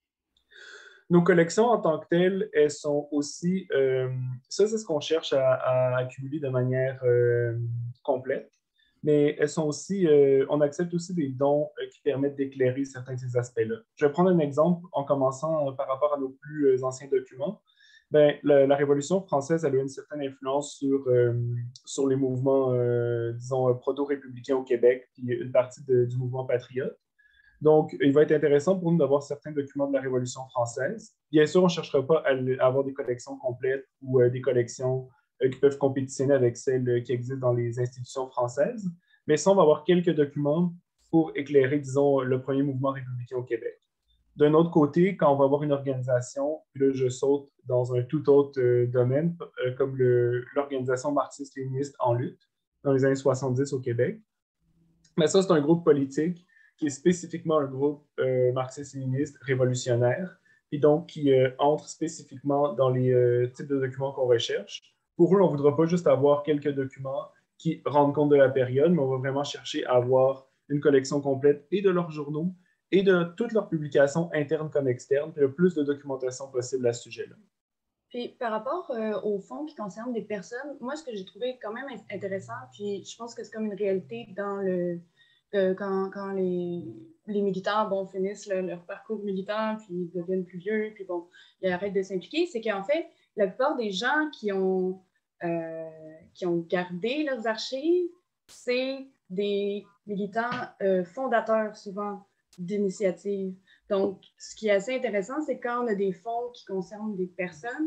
Nos collections en tant que telles, elles sont aussi, euh, ça c'est ce qu'on cherche à, à accumuler de manière euh, complète, mais elles sont aussi, euh, on accepte aussi des dons euh, qui permettent d'éclairer certains de ces aspects-là. Je vais prendre un exemple en commençant euh, par rapport à nos plus euh, anciens documents. Ben, la, la Révolution française elle a eu une certaine influence sur, euh, sur les mouvements, euh, disons, proto-républicains au Québec, puis une partie de- du mouvement patriote. Donc, il va être intéressant pour nous d'avoir certains documents de la Révolution française. Bien sûr, on ne cherchera pas à, à avoir des collections complètes ou euh, des collections euh, qui peuvent compétitionner avec celles euh, qui existent dans les institutions françaises, mais ça, on va avoir quelques documents pour éclairer, disons, le premier mouvement républicain au Québec. D'un autre côté, quand on va avoir une organisation, puis là, je saute dans un tout autre euh, domaine, euh, comme le- l'organisation marxiste-léniniste en lutte dans les années soixante-dix au Québec, mais ça, c'est un groupe politique qui est spécifiquement un groupe euh, marxiste-léniniste révolutionnaire, et donc qui euh, entre spécifiquement dans les euh, types de documents qu'on recherche. Pour eux, on ne voudra pas juste avoir quelques documents qui rendent compte de la période, mais on va vraiment chercher à avoir une collection complète et de leurs journaux et de toutes leurs publications internes comme externes, puis le plus de documentation possible à ce sujet-là. Puis par rapport euh, aux fonds qui concernent des personnes, moi, ce que j'ai trouvé quand même intéressant, puis je pense que c'est comme une réalité dans le, euh, quand, quand les, les militants bon, finissent le, leur parcours militant, puis ils deviennent plus vieux, puis bon, ils arrêtent de s'impliquer, c'est qu'en fait, la plupart des gens qui ont, euh, qui ont gardé leurs archives, c'est des militants euh, fondateurs souvent d'initiatives. Donc, ce qui est assez intéressant, c'est quand on a des fonds qui concernent des personnes,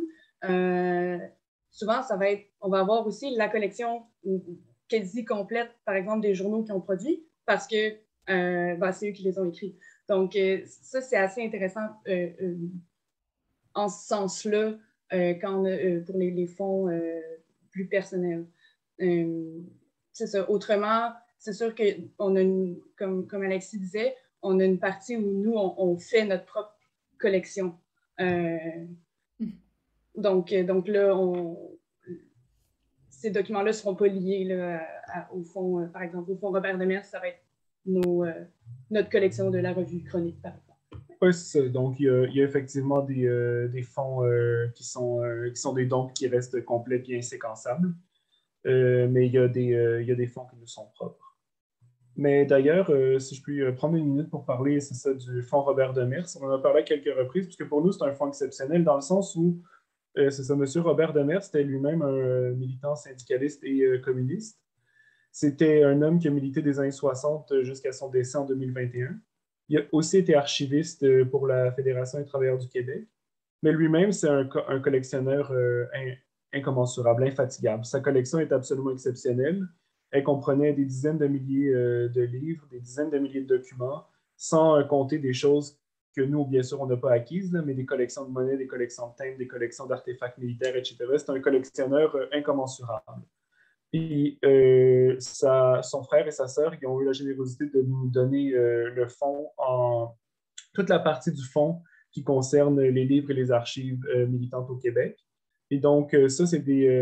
euh, souvent, ça va être, on va avoir aussi la collection quasi complète, par exemple, des journaux qu'ils ont produits, parce que euh, ben, c'est eux qui les ont écrits. Donc, euh, ça, c'est assez intéressant euh, euh, en ce sens-là, euh, quand on a, euh, pour les, les fonds euh, plus personnels. Euh, c'est ça. Autrement, c'est sûr qu'on a une, comme, comme Alexis disait, on a une partie où nous, on, on fait notre propre collection. Euh, donc, donc là, on, ces documents-là ne seront pas liés là, à, au fond, euh, par exemple, au fond Robert Demers, ça va être nos, euh, notre collection de la revue Chronique, par exemple. Oui, c'est ça. Donc, il y a, il y a effectivement des, euh, des fonds euh, qui, sont, euh, qui sont des dons qui restent complets et inséquençables. Euh, mais il y a des, euh, il y a des fonds qui nous sont propres. Mais d'ailleurs, euh, si je puis euh, prendre une minute pour parler, c'est ça, du fonds Robert Demers. On en a parlé à quelques reprises, puisque pour nous, c'est un fonds exceptionnel dans le sens où, euh, c'est ça, M. Robert Demers était lui-même un euh, militant syndicaliste et euh, communiste. C'était un homme qui a milité des années soixante jusqu'à son décès en deux mille vingt et un. Il a aussi été archiviste euh, pour la Fédération des travailleurs du Québec. Mais lui-même, c'est un, co un collectionneur euh, in incommensurable, infatigable. Sa collection est absolument exceptionnelle. Elle comprenait des dizaines de milliers euh, de livres, des dizaines de milliers de documents, sans euh, compter des choses que nous, bien sûr, on n'a pas acquises, là, mais des collections de monnaie, des collections de timbres, des collections d'artefacts militaires, et cetera. C'est un collectionneur euh, incommensurable. Puis euh, sa, son frère et sa sœur, ils ont eu la générosité de nous donner euh, le fonds en toute la partie du fonds qui concerne les livres et les archives euh, militantes au Québec. Et donc, euh, ça, c'est des, euh,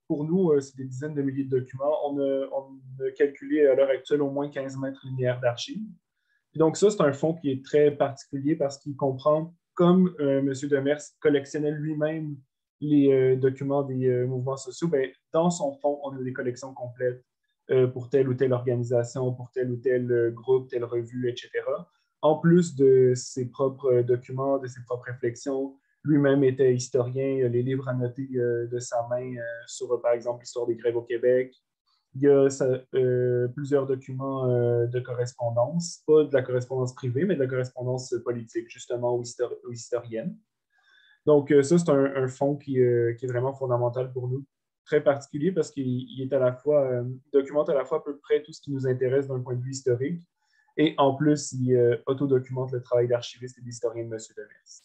pour nous, euh, c'est des dizaines de milliers de documents. On a, on a calculé à l'heure actuelle au moins quinze mètres linéaires d'archives. Puis donc ça, c'est un fonds qui est très particulier parce qu'il comprend, comme euh, M. Demers collectionnait lui-même les euh, documents des euh, mouvements sociaux, bien, dans son fonds, on a des collections complètes euh, pour telle ou telle organisation, pour tel ou tel euh, groupe, telle revue, et cetera. En plus de ses propres euh, documents, de ses propres réflexions, lui-même était historien, les livres annotés euh, de sa main euh, sur, par exemple, l'histoire des grèves au Québec. Il y a ça, euh, plusieurs documents euh, de correspondance, pas de la correspondance privée, mais de la correspondance politique, justement, ou, histori ou historienne. Donc, euh, ça, c'est un, un fonds qui, euh, qui est vraiment fondamental pour nous, très particulier parce qu'il est à la fois, euh, il documente à la fois à peu près tout ce qui nous intéresse d'un point de vue historique, et en plus, il euh, autodocumente le travail d'archiviste et d'historien de M. Demers.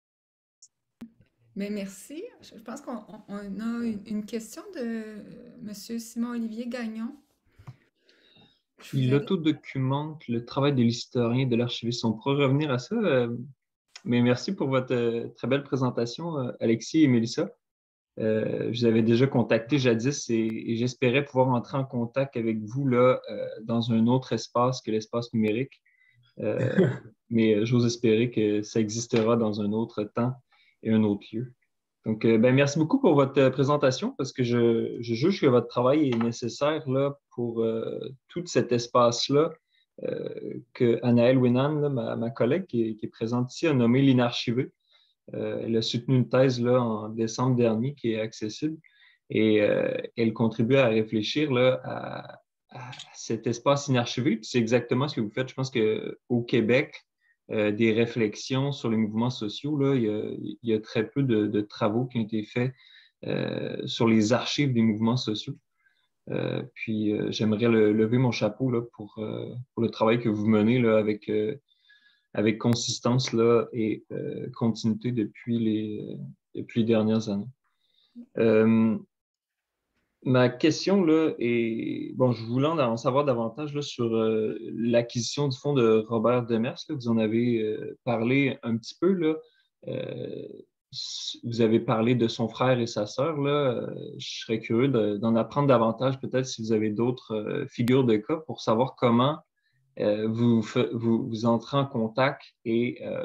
Mais merci. Je je pense qu'on on- on a une une question de M. Simon-Olivier Gagnon. Je vous Il avais. autodocumente le travail de l'historien et de l'archiviste. On pourra revenir à ça, euh, mais merci pour votre euh, très belle présentation, euh, Alexis et Mélissa. Euh, je vous avais déjà contacté jadis et, et j'espérais pouvoir entrer en contact avec vous là, euh, dans un autre espace que l'espace numérique. Euh, mais j'ose espérer que ça existera dans un autre temps et un autre lieu. Donc, euh, ben, merci beaucoup pour votre euh, présentation parce que je, je juge que votre travail est nécessaire là, pour euh, tout cet espace-là euh, que Anaëlle Winan, là, ma, ma collègue qui est, qui est présente ici, a nommé l'inarchivé. Euh, elle a soutenu une thèse là, en décembre dernier qui est accessible et euh, elle contribue à réfléchir là, à, à cet espace inarchivé. Puis c'est exactement ce que vous faites. Je pense qu'au Québec, euh, des réflexions sur les mouvements sociaux, là, il y a, il y a très peu de, de travaux qui ont été faits euh, sur les archives des mouvements sociaux. Euh, puis euh, j'aimerais le, lever mon chapeau là, pour, euh, pour le travail que vous menez là, avec, euh, avec consistance là, et euh, continuité depuis les, depuis les dernières années. Euh, Ma question là est, bon, je voulais en savoir davantage là, sur euh, l'acquisition du fonds de Robert Demers. Là, vous en avez euh, parlé un petit peu là. Euh, vous avez parlé de son frère et sa sœur là. Euh, je serais curieux de- d'en apprendre davantage, peut-être si vous avez d'autres euh, figures de cas pour savoir comment euh, vous, fa- vous vous entrez en contact et euh,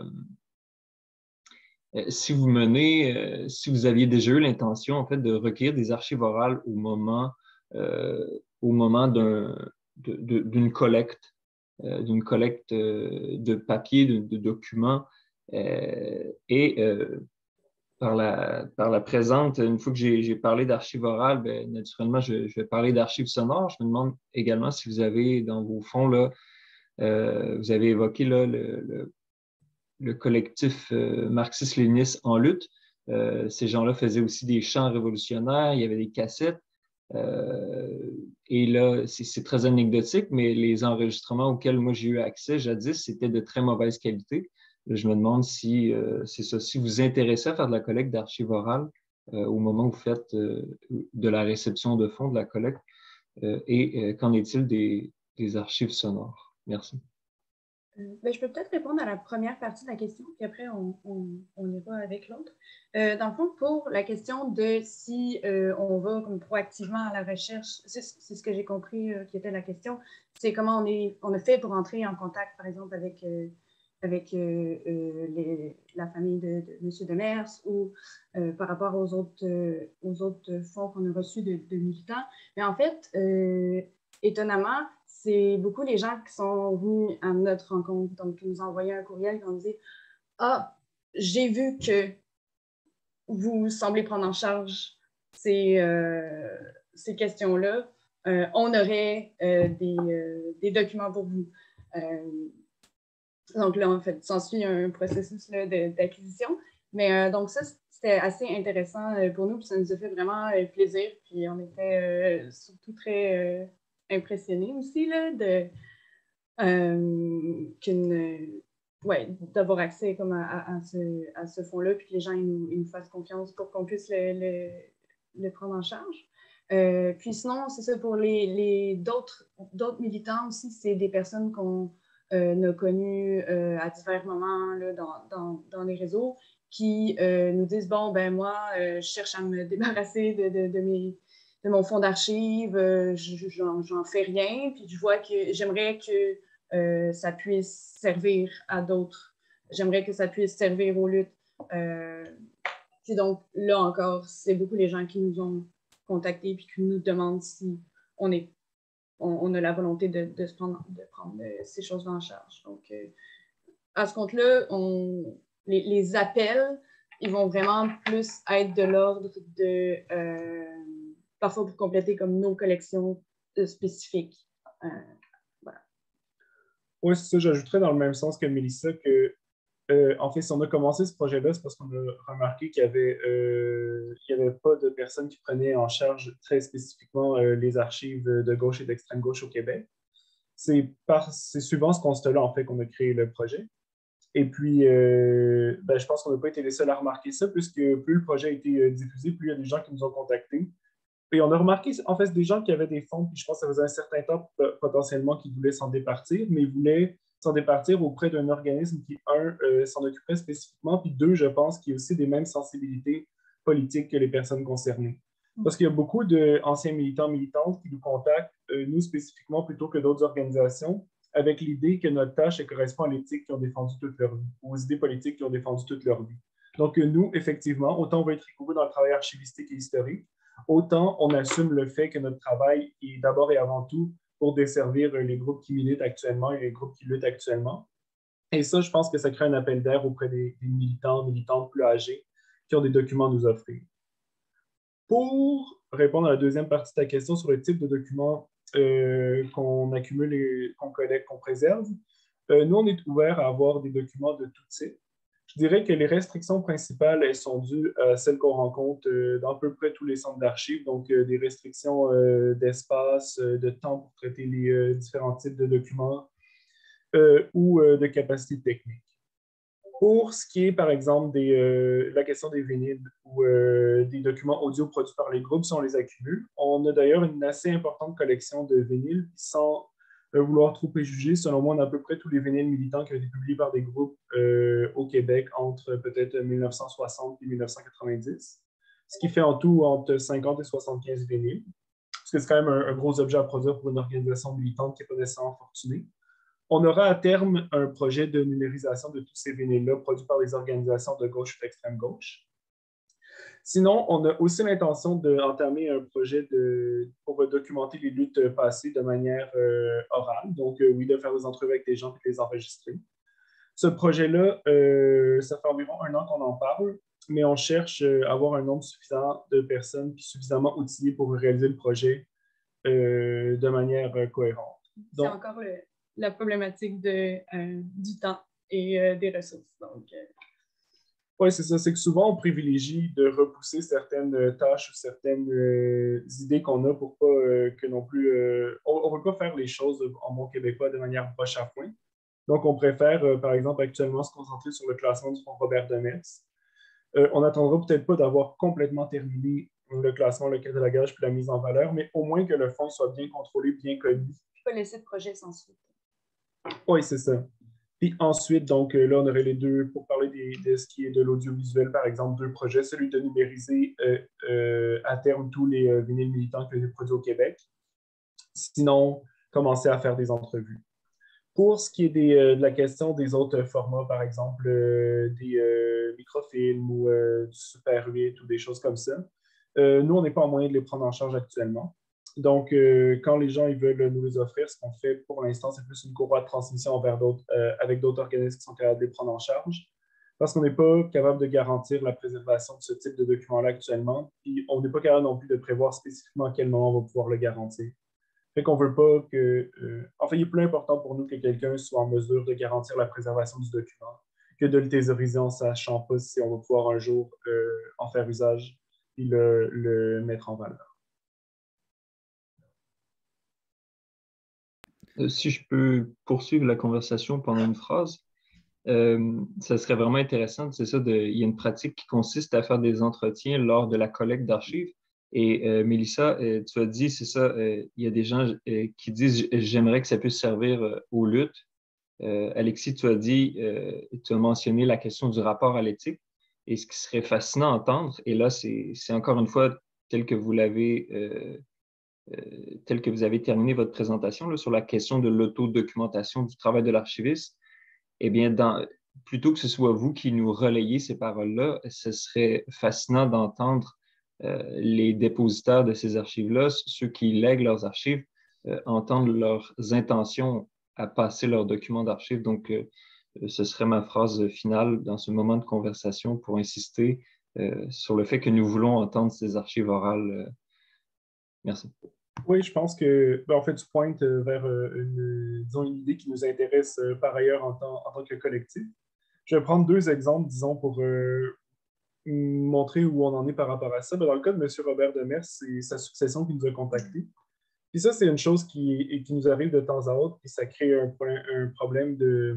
euh, si vous menez, euh, si vous aviez déjà eu l'intention en fait de recueillir des archives orales au moment, euh, au moment d'un, de- de- d'une collecte, euh, d'une collecte euh, de papier, de, de documents, euh, et euh, par la, par la présente, une fois que j'ai, j'ai parlé d'archives orales, ben, naturellement, je, je vais parler d'archives sonores. Je me demande également si vous avez dans vos fonds, là, euh, vous avez évoqué là, le, le le collectif euh, marxiste-léniniste en lutte. Euh, ces gens-là faisaient aussi des chants révolutionnaires, il y avait des cassettes. Euh, et là, c'est, c'est très anecdotique, mais les enregistrements auxquels moi j'ai eu accès jadis, c'était de très mauvaise qualité. Là, je me demande si euh, c'est ça, si vous vous intéressez à faire de la collecte d'archives orales euh, au moment où vous faites euh, de la réception de fonds de la collecte, euh, et euh, qu'en est-il des, des archives sonores? Merci. Euh, ben, je peux peut-être répondre à la première partie de la question, puis après, on, on, on ira avec l'autre. Euh, dans le fond, pour la question de si euh, on va comme proactivement à la recherche, c'est, c'est ce que j'ai compris euh, qui était la question, c'est comment on, est, on a fait pour entrer en contact, par exemple, avec, euh, avec euh, euh, les, la famille de, de M. Demers ou euh, par rapport aux autres, euh, aux autres fonds qu'on a reçus de, de militants. Mais en fait, euh, étonnamment, c'est beaucoup les gens qui sont venus à notre rencontre, donc qui nous ont envoyé un courriel qui ont dit « Ah, j'ai vu que vous semblez prendre en charge ces, euh, ces questions-là. Euh, on aurait euh, des, euh, des documents pour vous. Euh, » Donc là, en fait, s'ensuit un processus là, de, d'acquisition. Mais euh, donc ça, c'était assez intéressant euh, pour nous, puis ça nous a fait vraiment euh, plaisir. Puis on était euh, surtout très euh, impressionnés aussi là, de, euh, qu'une, ouais, d'avoir accès comme à, à, à ce, à ce fonds-là, puis que les gens ils nous, ils nous fassent confiance pour qu'on puisse le, le, le prendre en charge. Euh, puis sinon, c'est ça pour les, les d'autres, d'autres militants aussi, c'est des personnes qu'on euh, a connues euh, à divers moments là, dans, dans, dans les réseaux qui euh, nous disent, bon, ben moi, euh, je cherche à me débarrasser de, de, de mes de mon fonds d'archives, euh, j'en, j'en fais rien, puis je vois que j'aimerais que euh, ça puisse servir à d'autres. J'aimerais que ça puisse servir aux luttes. Euh, puis donc, là encore, c'est beaucoup les gens qui nous ont contactés puis qui nous demandent si on, est, on, on a la volonté de, de, se prendre, de prendre ces choses en charge. Donc, euh, à ce compte-là, on, les, les appels, ils vont vraiment plus être de l'ordre de, euh, parfois pour compléter comme nos collections euh, spécifiques. Euh, voilà. Oui, c'est ça. J'ajouterais dans le même sens que Mélissa que, euh, en fait, si on a commencé ce projet-là, c'est parce qu'on a remarqué qu'il n'y avait, euh, il y avait pas de personnes qui prenaient en charge très spécifiquement euh, les archives de gauche et d'extrême gauche au Québec. C'est par c'est suivant ce constat-là, en fait, qu'on a créé le projet. Et puis, euh, ben, je pense qu'on n'a pas été les seuls à remarquer ça, puisque plus le projet a été euh, diffusé, plus il y a des gens qui nous ont contactés. Et on a remarqué, en fait, des gens qui avaient des fonds, puis je pense que ça faisait un certain temps potentiellement qu'ils voulaient s'en départir, mais ils voulaient s'en départir auprès d'un organisme qui, un, euh, s'en occuperait spécifiquement, puis deux, je pense, qui a aussi des mêmes sensibilités politiques que les personnes concernées. Parce qu'il y a beaucoup d'anciens militants, militantes qui nous contactent, euh, nous spécifiquement, plutôt que d'autres organisations, avec l'idée que notre tâche elle correspond à l'éthique qu'ils ont défendu toute leur vie, aux idées politiques qu'ils ont défendues toute leur vie. Donc, nous, effectivement, autant on va être rigoureux dans le travail archivistique et historique, autant on assume le fait que notre travail est d'abord et avant tout pour desservir les groupes qui militent actuellement et les groupes qui luttent actuellement. Et ça, je pense que ça crée un appel d'air auprès des, des militants, militantes plus âgés qui ont des documents à nous offrir. Pour répondre à la deuxième partie de ta question sur le type de documents euh, qu'on accumule et qu'on collecte, qu'on préserve, euh, nous, on est ouvert à avoir des documents de tout type. Je dirais que les restrictions principales, elles sont dues à celles qu'on rencontre euh, dans à peu près tous les centres d'archives, donc euh, des restrictions euh, d'espace, euh, de temps pour traiter les euh, différents types de documents euh, ou euh, de capacité technique. Pour ce qui est, par exemple, des, euh, la question des vinyles ou euh, des documents audio produits par les groupes, si on les accumule, on a d'ailleurs une assez importante collection de vinyles sans euh, vouloir trop préjuger. Selon moi, on a à peu près tous les vinyles militants qui ont été publiés par des groupes euh, au Québec entre peut-être mille neuf cent soixante et mille neuf cent quatre-vingt-dix, ce qui fait en tout entre cinquante et soixante-quinze vinyles. Parce que c'est quand même un, un gros objet à produire pour une organisation militante qui n'est pas nécessairement fortunée. On aura à terme un projet de numérisation de tous ces vinyles-là produits par les organisations de gauche et d'extrême gauche. Sinon, on a aussi l'intention d'entamer un projet de, pour documenter les luttes passées de manière euh, orale. Donc, euh, oui, de faire des entrevues avec des gens et de les enregistrer. Ce projet-là, euh, ça fait environ un an qu'on en parle, mais on cherche à avoir un nombre suffisant de personnes puis suffisamment outillées pour réaliser le projet euh, de manière euh, cohérente. C'est encore le, la problématique de, euh, du temps et euh, des ressources. Donc, euh... Oui, c'est ça. C'est que souvent, on privilégie de repousser certaines tâches ou certaines euh, idées qu'on a pour pas euh, que non plus... Euh, on ne veut pas faire les choses en bon québécois de manière broche à foin. Donc, on préfère, euh, par exemple, actuellement se concentrer sur le classement du fonds Robert de Metz. Euh, on n'attendra peut-être pas d'avoir complètement terminé le classement, le catalogage puis la mise en valeur, mais au moins que le fonds soit bien contrôlé, bien connu. Puis pas laisser de projet sans suite. Oui, c'est ça. Puis ensuite, donc là, on aurait les deux, pour parler des, de ce qui est de l'audiovisuel, par exemple, deux projets. Celui de numériser euh, euh, à terme tous les euh, vinyles militants qui ont été produits au Québec. Sinon, commencer à faire des entrevues. Pour ce qui est des, euh, de la question des autres formats, par exemple, euh, des euh, microfilms ou euh, du Super huit ou des choses comme ça, euh, nous, on n'est pas en moyen de les prendre en charge actuellement. Donc, euh, quand les gens ils veulent nous les offrir, ce qu'on fait pour l'instant, c'est plus une courroie de transmission vers d'autres, euh, avec d'autres organismes qui sont capables de les prendre en charge, parce qu'on n'est pas capable de garantir la préservation de ce type de document-là actuellement, puis on n'est pas capable non plus de prévoir spécifiquement à quel moment on va pouvoir le garantir. Fait qu'on veut pas que... Euh, en fait, il est plus important pour nous que quelqu'un soit en mesure de garantir la préservation du document que de le thésauriser en sachant pas si on va pouvoir un jour euh, en faire usage et le, le mettre en valeur. Si je peux poursuivre la conversation pendant une phrase, euh, ça serait vraiment intéressant. C'est ça, de, il y a une pratique qui consiste à faire des entretiens lors de la collecte d'archives. Et euh, Mélissa, euh, tu as dit, c'est ça, euh, il y a des gens euh, qui disent j'aimerais que ça puisse servir euh, aux luttes. Euh, Alexis, tu as dit, euh, tu as mentionné la question du rapport à l'éthique. Et ce qui serait fascinant à entendre, et là, c'est encore une fois tel que vous l'avez, euh, euh, tel que vous avez terminé votre présentation là, sur la question de l'autodocumentation du travail de l'archiviste, eh bien, dans, plutôt que ce soit vous qui nous relayez ces paroles-là, ce serait fascinant d'entendre euh, les dépositaires de ces archives-là, ceux qui lèguent leurs archives, euh, entendre leurs intentions à passer leurs documents d'archives. Donc, euh, ce serait ma phrase finale dans ce moment de conversation pour insister euh, sur le fait que nous voulons entendre ces archives orales. Euh, merci. Oui, je pense que, ben, en fait, tu pointes vers une, disons, une idée qui nous intéresse euh, par ailleurs en tant, en tant que collectif. Je vais prendre deux exemples, disons, pour euh, montrer où on en est par rapport à ça. Ben, dans le cas de M. Robert Demers, c'est sa succession qui nous a contactés. Puis ça, c'est une chose qui, qui nous arrive de temps à autre, puis ça crée un, un problème de,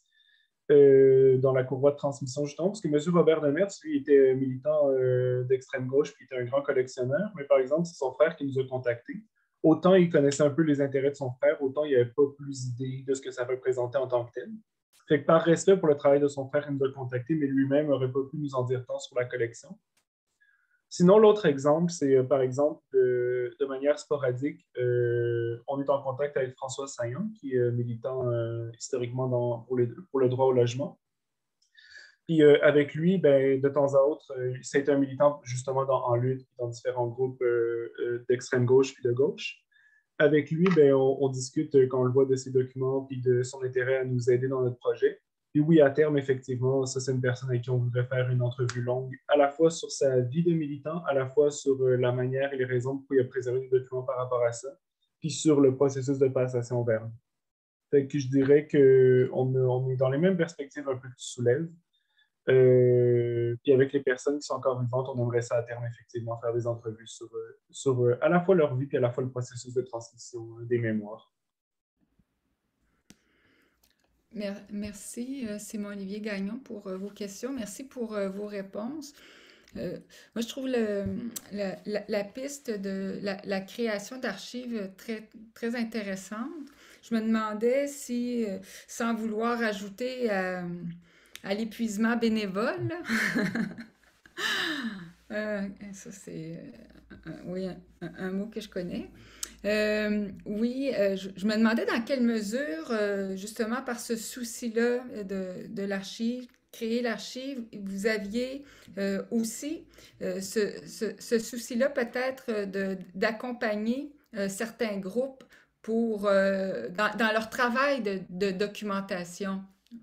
euh, dans la courroie de transmission, justement, parce que M. Robert Demers, lui, était militant euh, d'extrême gauche, puis était un grand collectionneur, mais par exemple, c'est son frère qui nous a contactés. Autant il connaissait un peu les intérêts de son frère, autant il n'avait pas plus d'idée de ce que ça représentait en tant que tel. Fait que par respect pour le travail de son frère, il nous a contactés, mais lui-même n'aurait pas pu nous en dire tant sur la collection. Sinon, l'autre exemple, c'est euh, par exemple, de, de manière sporadique, euh, on est en contact avec François Saillant, qui est militant euh, historiquement dans, pour, les, pour le droit au logement. Puis euh, avec lui, ben, de temps à autre, euh, c'est un militant justement dans, en lutte, dans différents groupes euh, euh, d'extrême gauche puis de gauche. Avec lui, ben, on, on discute quand on le voit de ses documents puis de son intérêt à nous aider dans notre projet. Puis oui, à terme, effectivement, ça, c'est une personne avec qui on voudrait faire une entrevue longue, à la fois sur sa vie de militant, à la fois sur euh, la manière et les raisons pourquoi il a préservé des documents par rapport à ça, puis sur le processus de passation vers nous. Fait que je dirais qu'on on est dans les mêmes perspectives un peu que tu soulèves. Euh, puis avec les personnes qui sont encore vivantes, on aimerait ça à terme, effectivement, faire des entrevues sur, euh, sur euh, à la fois leur vie puis à la fois le processus de transmission euh, des mémoires. Merci, euh, Simon-Olivier Gagnon, pour euh, vos questions. Merci pour euh, vos réponses. Euh, moi, je trouve le, la, la, la piste de la, la création d'archives très, très intéressante. Je me demandais si, euh, sans vouloir ajouter à, à l'épuisement bénévole, euh, ça c'est euh, un, oui, un, un mot que je connais. Euh, oui, euh, je, je me demandais dans quelle mesure, euh, justement par ce souci-là de, de l'archive, créer l'archive, vous aviez euh, aussi euh, ce, ce, ce souci-là peut-être de, d'accompagner euh, certains groupes pour, euh, dans, dans leur travail de, de documentation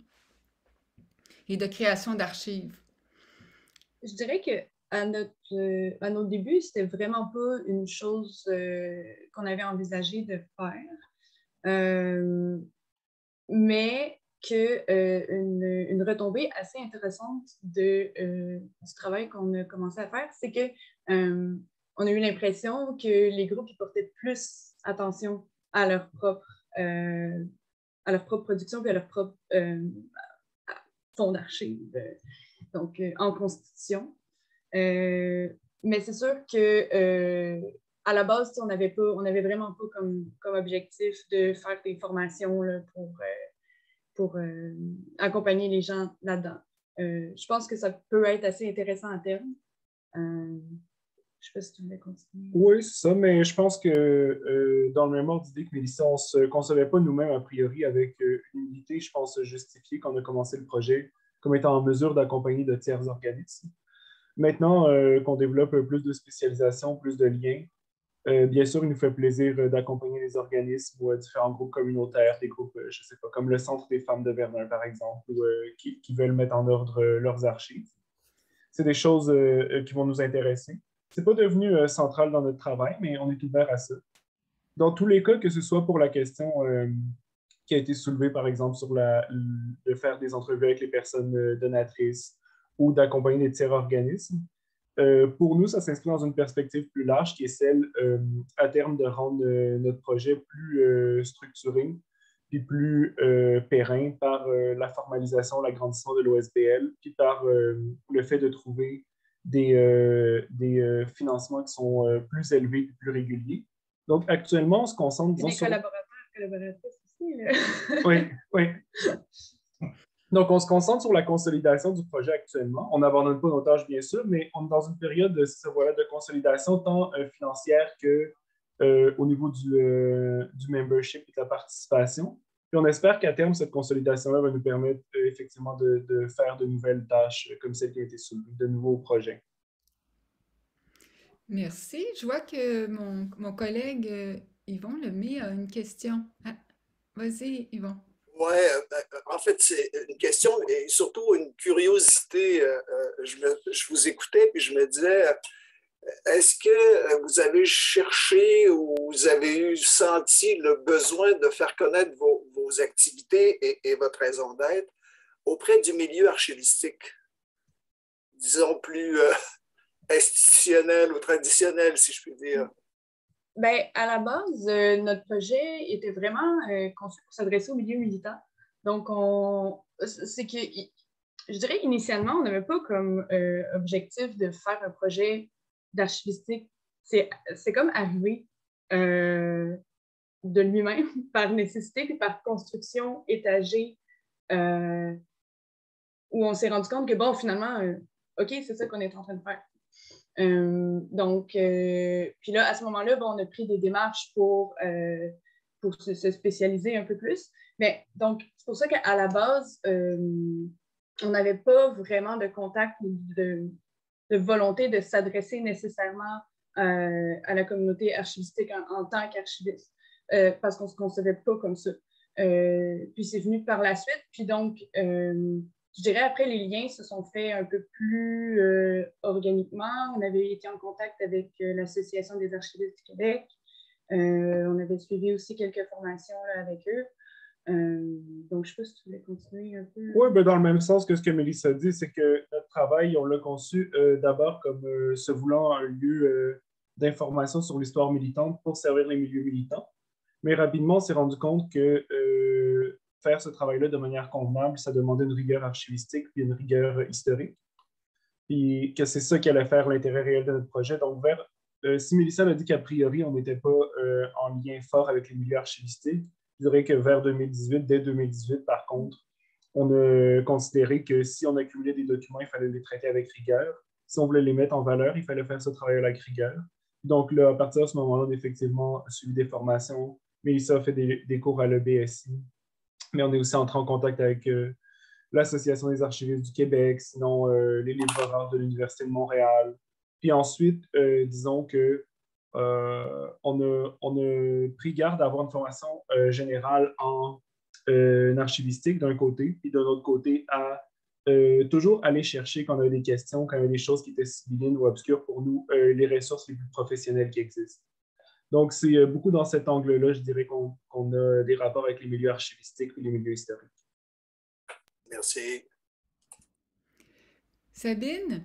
et de création d'archives. Je dirais que à notre, euh, à notre début, c'était vraiment pas une chose euh, qu'on avait envisagé de faire, euh, mais que euh, une, une retombée assez intéressante de, euh, du travail qu'on a commencé à faire, c'est que euh, on a eu l'impression que les groupes ils portaient plus attention à leur propre, euh, à leur propre production et à leur propre euh, fonds d'archives, donc euh, en constitution. Euh, mais c'est sûr que euh, à la base, on n'avait pas, on avait vraiment pas comme, comme objectif de faire des formations là, pour, euh, pour euh, accompagner les gens là-dedans. Euh, je pense que ça peut être assez intéressant à terme. Euh, je ne sais pas si tu voulais continuer. Oui, c'est ça, mais je pense que euh, dans le même ordre d'idée que Mélissa, on ne se concevait pas nous-mêmes a priori avec euh, une unité, je pense, justifiée quand on a commencé le projet comme étant en mesure d'accompagner de tiers organismes. Maintenant euh, qu'on développe plus de spécialisation, plus de liens, euh, bien sûr, il nous fait plaisir euh, d'accompagner les organismes ou euh, différents groupes communautaires, des groupes, euh, je ne sais pas, comme le Centre des femmes de Verdun, par exemple, ou, euh, qui, qui veulent mettre en ordre euh, leurs archives. C'est des choses euh, qui vont nous intéresser. Ce n'est pas devenu euh, central dans notre travail, mais on est ouvert à ça. Dans tous les cas, que ce soit pour la question euh, qui a été soulevée, par exemple, sur la, de faire des entrevues avec les personnes euh, donatrices ou d'accompagner des tiers organismes, Euh, pour nous, ça s'inscrit dans une perspective plus large qui est celle, euh, à terme, de rendre euh, notre projet plus euh, structuré puis plus euh, périn par euh, la formalisation, l'agrandissement de l'O S B L, puis par euh, le fait de trouver des, euh, des euh, financements qui sont euh, plus élevés et plus réguliers. Donc, actuellement, on se concentre... Disons, des sur... collaborateurs, collaboratrices aussi. Là. Oui, oui. Donc, on se concentre sur la consolidation du projet actuellement. On n'abandonne pas nos tâches, bien sûr, mais on est dans une période de, voilà, de consolidation tant euh, financière que euh, au niveau du, euh, du membership et de la participation. Puis on espère qu'à terme, cette consolidation-là va nous permettre euh, effectivement de, de faire de nouvelles tâches euh, comme celle qui a été soulevée, de nouveaux projets. Merci. Je vois que mon, mon collègue euh, Yvon Lemay a une question. Ah, vas-y, Yvon. Oui, en fait, c'est une question et surtout une curiosité. Euh, je, me, je vous écoutais puis je me disais, est-ce que vous avez cherché ou vous avez eu senti le besoin de faire connaître vos, vos activités et, et votre raison d'être auprès du milieu archivistique, disons plus euh, institutionnel ou traditionnel, si je puis dire? Bien, à la base, euh, notre projet était vraiment euh, conçu pour s'adresser au milieu militant. Donc, on, c'est que, je dirais initialement, on n'avait pas comme euh, objectif de faire un projet d'archivistique. C'est, c'est comme arrivé euh, de lui-même, par nécessité, puis par construction étagée, euh, où on s'est rendu compte que, bon, finalement, euh, OK, c'est ça qu'on est en train de faire. Euh, donc, euh, puis là, à ce moment-là, bon, on a pris des démarches pour, euh, pour se, se spécialiser un peu plus. Mais donc, c'est pour ça qu'à la base, euh, on n'avait pas vraiment de contact ou de, de volonté de s'adresser nécessairement euh, à la communauté archivistique en, en tant qu'archiviste, euh, parce qu'on ne se concevait pas comme ça. Euh, puis c'est venu par la suite. Puis donc, euh, je dirais après, les liens se sont faits un peu plus euh, organiquement. On avait été en contact avec euh, l'Association des archivistes du Québec. Euh, on avait suivi aussi quelques formations là, avec eux. Euh, donc, je ne sais pas si tu voulais continuer un peu. Oui, ben dans le même sens que ce que Mélissa dit, c'est que notre travail, on l'a conçu euh, d'abord comme euh, se voulant un lieu euh, d'information sur l'histoire militante pour servir les milieux militants. Mais rapidement, on s'est rendu compte que euh, faire ce travail-là de manière convenable, ça demandait une rigueur archivistique puis une rigueur historique. Puis que c'est ça qui allait faire l'intérêt réel de notre projet. Donc, vers, euh, si Mélissa a dit qu'a priori, on n'était pas euh, en lien fort avec les milieux archivistiques, je dirais que vers deux mille dix-huit, dès deux mille dix-huit, par contre, on a considéré que si on accumulait des documents, il fallait les traiter avec rigueur. Si on voulait les mettre en valeur, il fallait faire ce travail avec rigueur. Donc, là, à partir de ce moment-là, on a effectivement suivi des formations. Mélissa a fait des, des cours à l'E B S I. Mais on est aussi entré en contact avec euh, l'Association des archivistes du Québec, sinon euh, les librairies de l'Université de Montréal. Puis ensuite, euh, disons que euh, on, a, on a pris garde d'avoir une formation euh, générale en euh, archivistique d'un côté, puis de l'autre côté, à euh, toujours aller chercher quand on a des questions, quand il y a des choses qui étaient sibyllines ou obscures pour nous, euh, les ressources les plus professionnelles qui existent. Donc, c'est euh, beaucoup dans cet angle-là, je dirais, qu'on qu'on a des rapports avec les milieux archivistiques et les milieux historiques. Merci. Sabine?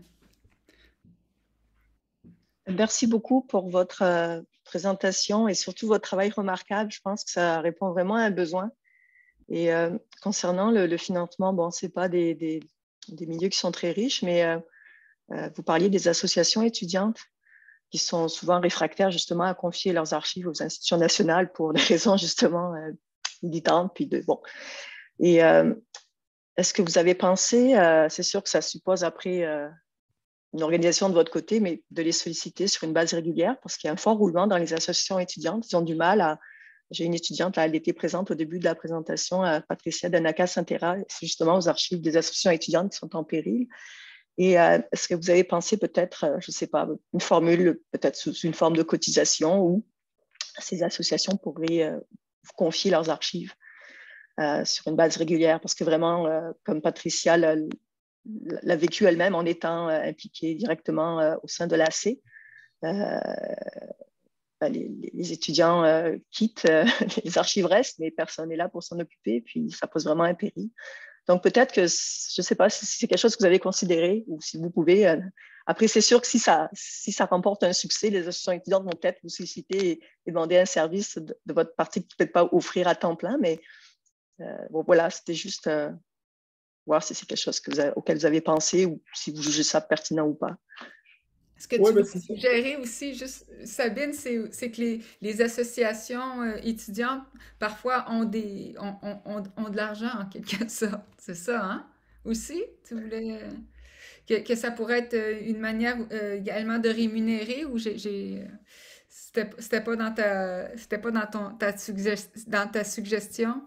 Merci beaucoup pour votre euh, présentation et surtout votre travail remarquable. Je pense que ça répond vraiment à un besoin. Et euh, concernant le, le financement, bon, ce n'est pas des, des, des milieux qui sont très riches, mais euh, euh, vous parliez des associations étudiantes qui sont souvent réfractaires justement à confier leurs archives aux institutions nationales pour des raisons justement euh, militantes. Puis de, bon. Et euh, est-ce que vous avez pensé, euh, c'est sûr que ça suppose après euh, une organisation de votre côté, mais de les solliciter sur une base régulière parce qu'il y a un fort roulement dans les associations étudiantes. Ils ont du mal à... J'ai une étudiante, là, elle était présente au début de la présentation, à Patricia Danaka-Santera, c'est justement aux archives des associations étudiantes qui sont en péril. Et euh, est-ce que vous avez pensé peut-être, euh, je ne sais pas, une formule peut-être sous une forme de cotisation où ces associations pourraient euh, vous confier leurs archives euh, sur une base régulière? Parce que vraiment, euh, comme Patricia l'a, l'a vécu elle-même en étant euh, impliquée directement euh, au sein de l'A C, euh, Les, les étudiants euh, quittent, euh, les archives restent, mais personne n'est là pour s'en occuper, puis ça pose vraiment un péril. Donc peut-être que, je ne sais pas si c'est quelque chose que vous avez considéré ou si vous pouvez. Euh, après, c'est sûr que si ça, si ça remporte un succès, les associations étudiantes vont peut-être vous solliciter et, et demander un service de, de votre partie que peut-être pas offrir à temps plein, mais euh, bon, voilà, c'était juste euh, voir si c'est quelque chose que vous avez, auquel vous avez pensé ou si vous jugez ça pertinent ou pas. Ce que Oui, tu ben voulais c'est ça. suggérer aussi, juste, Sabine, c'est c'est que les, les associations euh, étudiantes, parfois, ont des, ont, ont- ont- ont de l'argent, en quelque sorte. C'est ça, hein? Aussi, tu voulais... euh, Que, que ça pourrait être euh, une manière euh, également de rémunérer ou j'ai... j'ai- euh, C'était c'était pas dans ta, c'était pas dans ton, ta sugges- dans ta suggestion,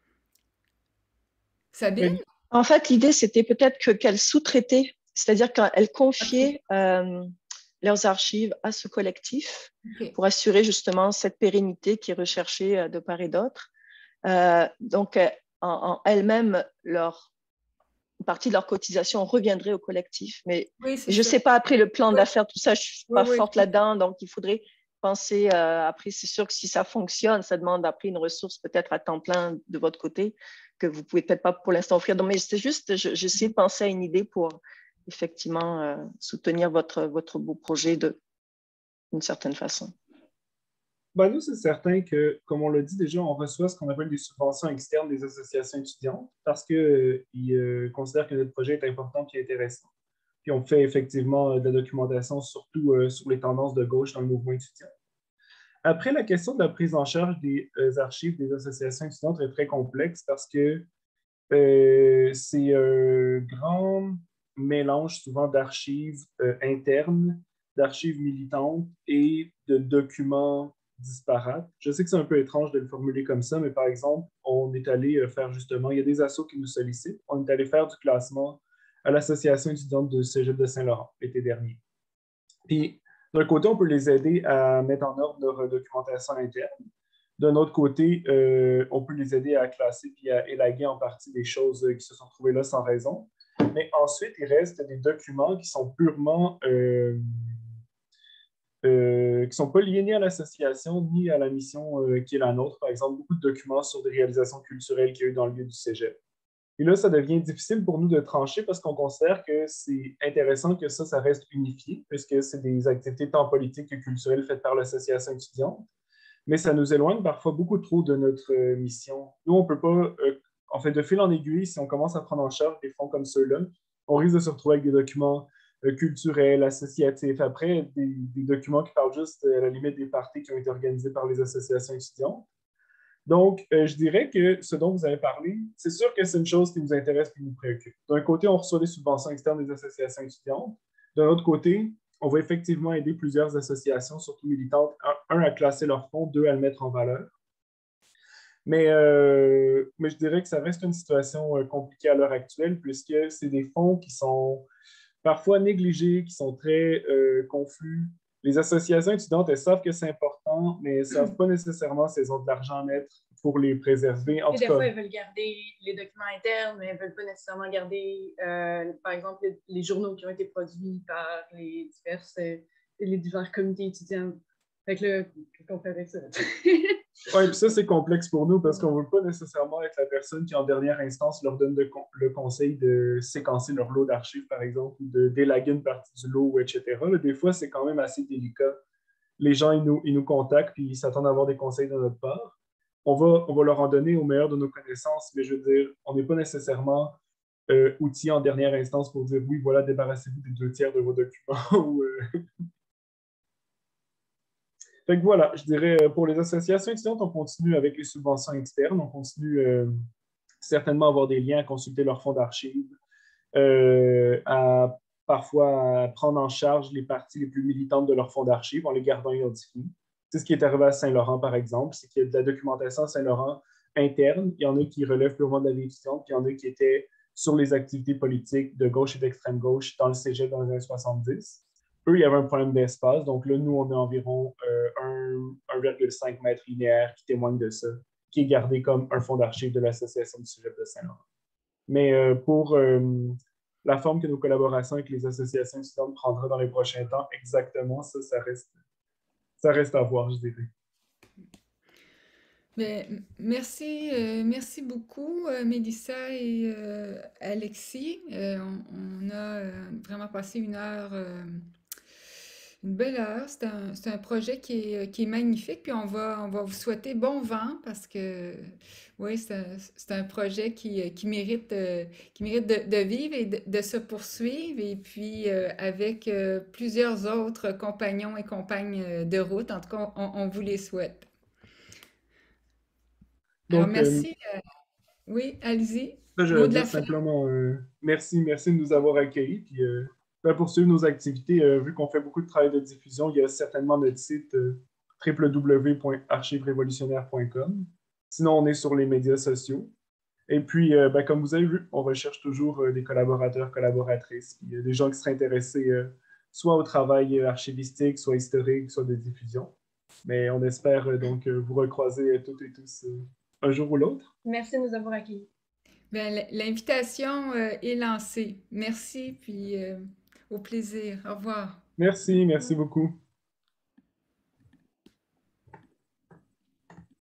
Sabine? Mais En fait, l'idée, c'était peut-être que qu'elles sous-traitaient, c'est-à-dire qu'elles OK, confiaient euh, leurs archives à ce collectif OK. pour assurer justement cette pérennité qui est recherchée euh, de part et d'autre. Euh, donc, euh, en, en elles-mêmes, leur, une partie de leur cotisation reviendrait au collectif. Mais Oui, c'est je ne ça. sais pas après le plan Oui, d'affaires, tout ça, je ne suis oui, pas oui, forte je comprends. là-dedans. Donc, il faudrait penser, euh, après, c'est sûr que si ça fonctionne, ça demande après une ressource peut-être à temps plein de votre côté que vous ne pouvez peut-être pas pour l'instant offrir. Donc, mais c'est juste, je- j'essaie de penser à une idée pour effectivement euh, soutenir votre, votre beau projet de, d'une certaine façon. ben, nous, c'est certain que, comme on l'a dit déjà, on reçoit ce qu'on appelle des subventions externes des associations étudiantes parce qu'ils euh, considèrent que notre projet est important et intéressant. Puis on fait effectivement euh, de la documentation, surtout euh, sur les tendances de gauche dans le mouvement étudiant. Après, la question de la prise en charge des euh, archives des associations étudiantes est très complexe parce que euh, c'est un grand mélange souvent d'archives euh, internes, d'archives militantes et de documents disparates. Je sais que c'est un peu étrange de le formuler comme ça, mais par exemple, on est allé euh, faire justement, il y a des assos qui nous sollicitent, on est allé faire du classement à l'Association étudiante de Cégep de Saint-Laurent l'été dernier. Puis, d'un côté, on peut les aider à mettre en ordre leur documentation interne. D'un autre côté, euh, on peut les aider à classer puis à élaguer en partie des choses qui se sont trouvées là sans raison. Mais ensuite, il reste des documents qui sont purement, euh, euh, qui sont pas liés ni à l'association ni à la mission euh, qui est la nôtre. Par exemple, beaucoup de documents sur des réalisations culturelles qu'il y a eu dans le lieu du cégep. Et là, ça devient difficile pour nous de trancher parce qu'on considère que c'est intéressant que ça, ça reste unifié, puisque c'est des activités tant politiques que culturelles faites par l'association étudiante. Mais ça nous éloigne parfois beaucoup trop de notre euh, mission. Nous, on ne peut pas, euh, en fait, de fil en aiguille, si on commence à prendre en charge des fonds comme ceux-là, on risque de se retrouver avec des documents euh, culturels, associatifs, après, des, des documents qui parlent juste euh, à la limite des parties qui ont été organisées par les associations étudiantes. Donc, euh, je dirais que ce dont vous avez parlé, c'est sûr que c'est une chose qui nous intéresse et qui nous préoccupe. D'un côté, on reçoit des subventions externes des associations étudiantes. D'un autre côté, on va effectivement aider plusieurs associations, surtout militantes, un, un à classer leurs fonds, deux à le mettre en valeur. Mais, euh, mais je dirais que ça reste une situation euh, compliquée à l'heure actuelle, puisque c'est des fonds qui sont parfois négligés, qui sont très euh, confus. Les associations étudiantes, elles savent que c'est important, mais elles ne savent pas nécessairement si elles ont de l'argent à mettre pour les préserver. En Et tout des fois, cas, ils veulent garder les documents internes, mais ils ne veulent pas nécessairement garder, euh, par exemple, les, les journaux qui ont été produits par les, diverses, euh, les divers comités étudiants. Fait que là, qu'est-ce qu'on fait avec ça? oui, puis ça, c'est complexe pour nous parce qu'on ne veut pas nécessairement être la personne qui, en dernière instance, leur donne de con le conseil de séquencer leur lot d'archives, par exemple, ou de délaguer une partie du lot, et cetera. Là, des fois, c'est quand même assez délicat. Les gens, ils nous, ils nous contactent puis ils s'attendent à avoir des conseils de notre part. On va, on va leur en donner au meilleur de nos connaissances, mais je veux dire, on n'est pas nécessairement euh, outillé en dernière instance pour dire oui, voilà, débarrassez-vous des deux tiers de vos documents. ou, euh... Fait que voilà, je dirais, pour les associations étudiantes, on continue avec les subventions externes, on continue euh, certainement à avoir des liens, à consulter leurs fonds d'archives, euh, à parfois à prendre en charge les parties les plus militantes de leurs fonds d'archives en les gardant identifiés. C'est ce qui est arrivé à Saint-Laurent, par exemple, c'est qu'il y a de la documentation à Saint-Laurent interne. Il y en a qui relèvent purement de la vie étudiante, puis il y en a qui étaient sur les activités politiques de gauche et d'extrême gauche dans le cégep dans les années soixante-dix. Eux, il y avait un problème d'espace. Donc là, nous, on a environ euh, un virgule cinq mètres linéaires qui témoigne de ça, qui est gardé comme un fonds d'archives de l'Association du cégep de Saint-Laurent. Mais euh, pour euh, la forme que nos collaborations avec les associations étudiantes prendront dans les prochains temps, exactement, ça, ça reste, ça reste à voir, je dirais. Mais, merci, euh, merci beaucoup, euh, Mélissa et euh, Alexis. Euh, on, on a euh, vraiment passé une heure, euh, Une belle heure. C'est un, c'est un projet qui est, qui est magnifique. Puis on va, on va vous souhaiter bon vent parce que, oui, c'est un, c'est un projet qui, qui mérite, euh, qui mérite de, de vivre et de, de se poursuivre. Et puis euh, avec euh, plusieurs autres compagnons et compagnes euh, de route. En tout cas, on, on vous les souhaite. Alors, Donc, euh, merci. euh, oui, allez-y. ça, je Mot vais de la dire fin. simplement euh, merci, merci de nous avoir accueillis. Puis, euh, ben, pour suivre nos activités, euh, vu qu'on fait beaucoup de travail de diffusion, il y a certainement notre site euh, w w w point archives révolutionnaires point com. Sinon, on est sur les médias sociaux. Et puis, euh, ben, comme vous avez vu, on recherche toujours euh, des collaborateurs, collaboratrices, puis euh, des gens qui seraient intéressés euh, soit au travail euh, archivistique, soit historique, soit de diffusion. Mais on espère euh, donc euh, vous recroiser euh, toutes et tous euh, un jour ou l'autre. Merci de nous avoir accueillis. Ben, l- l'invitation euh, est lancée. Merci, puis euh, au plaisir. Au revoir. Merci, merci beaucoup.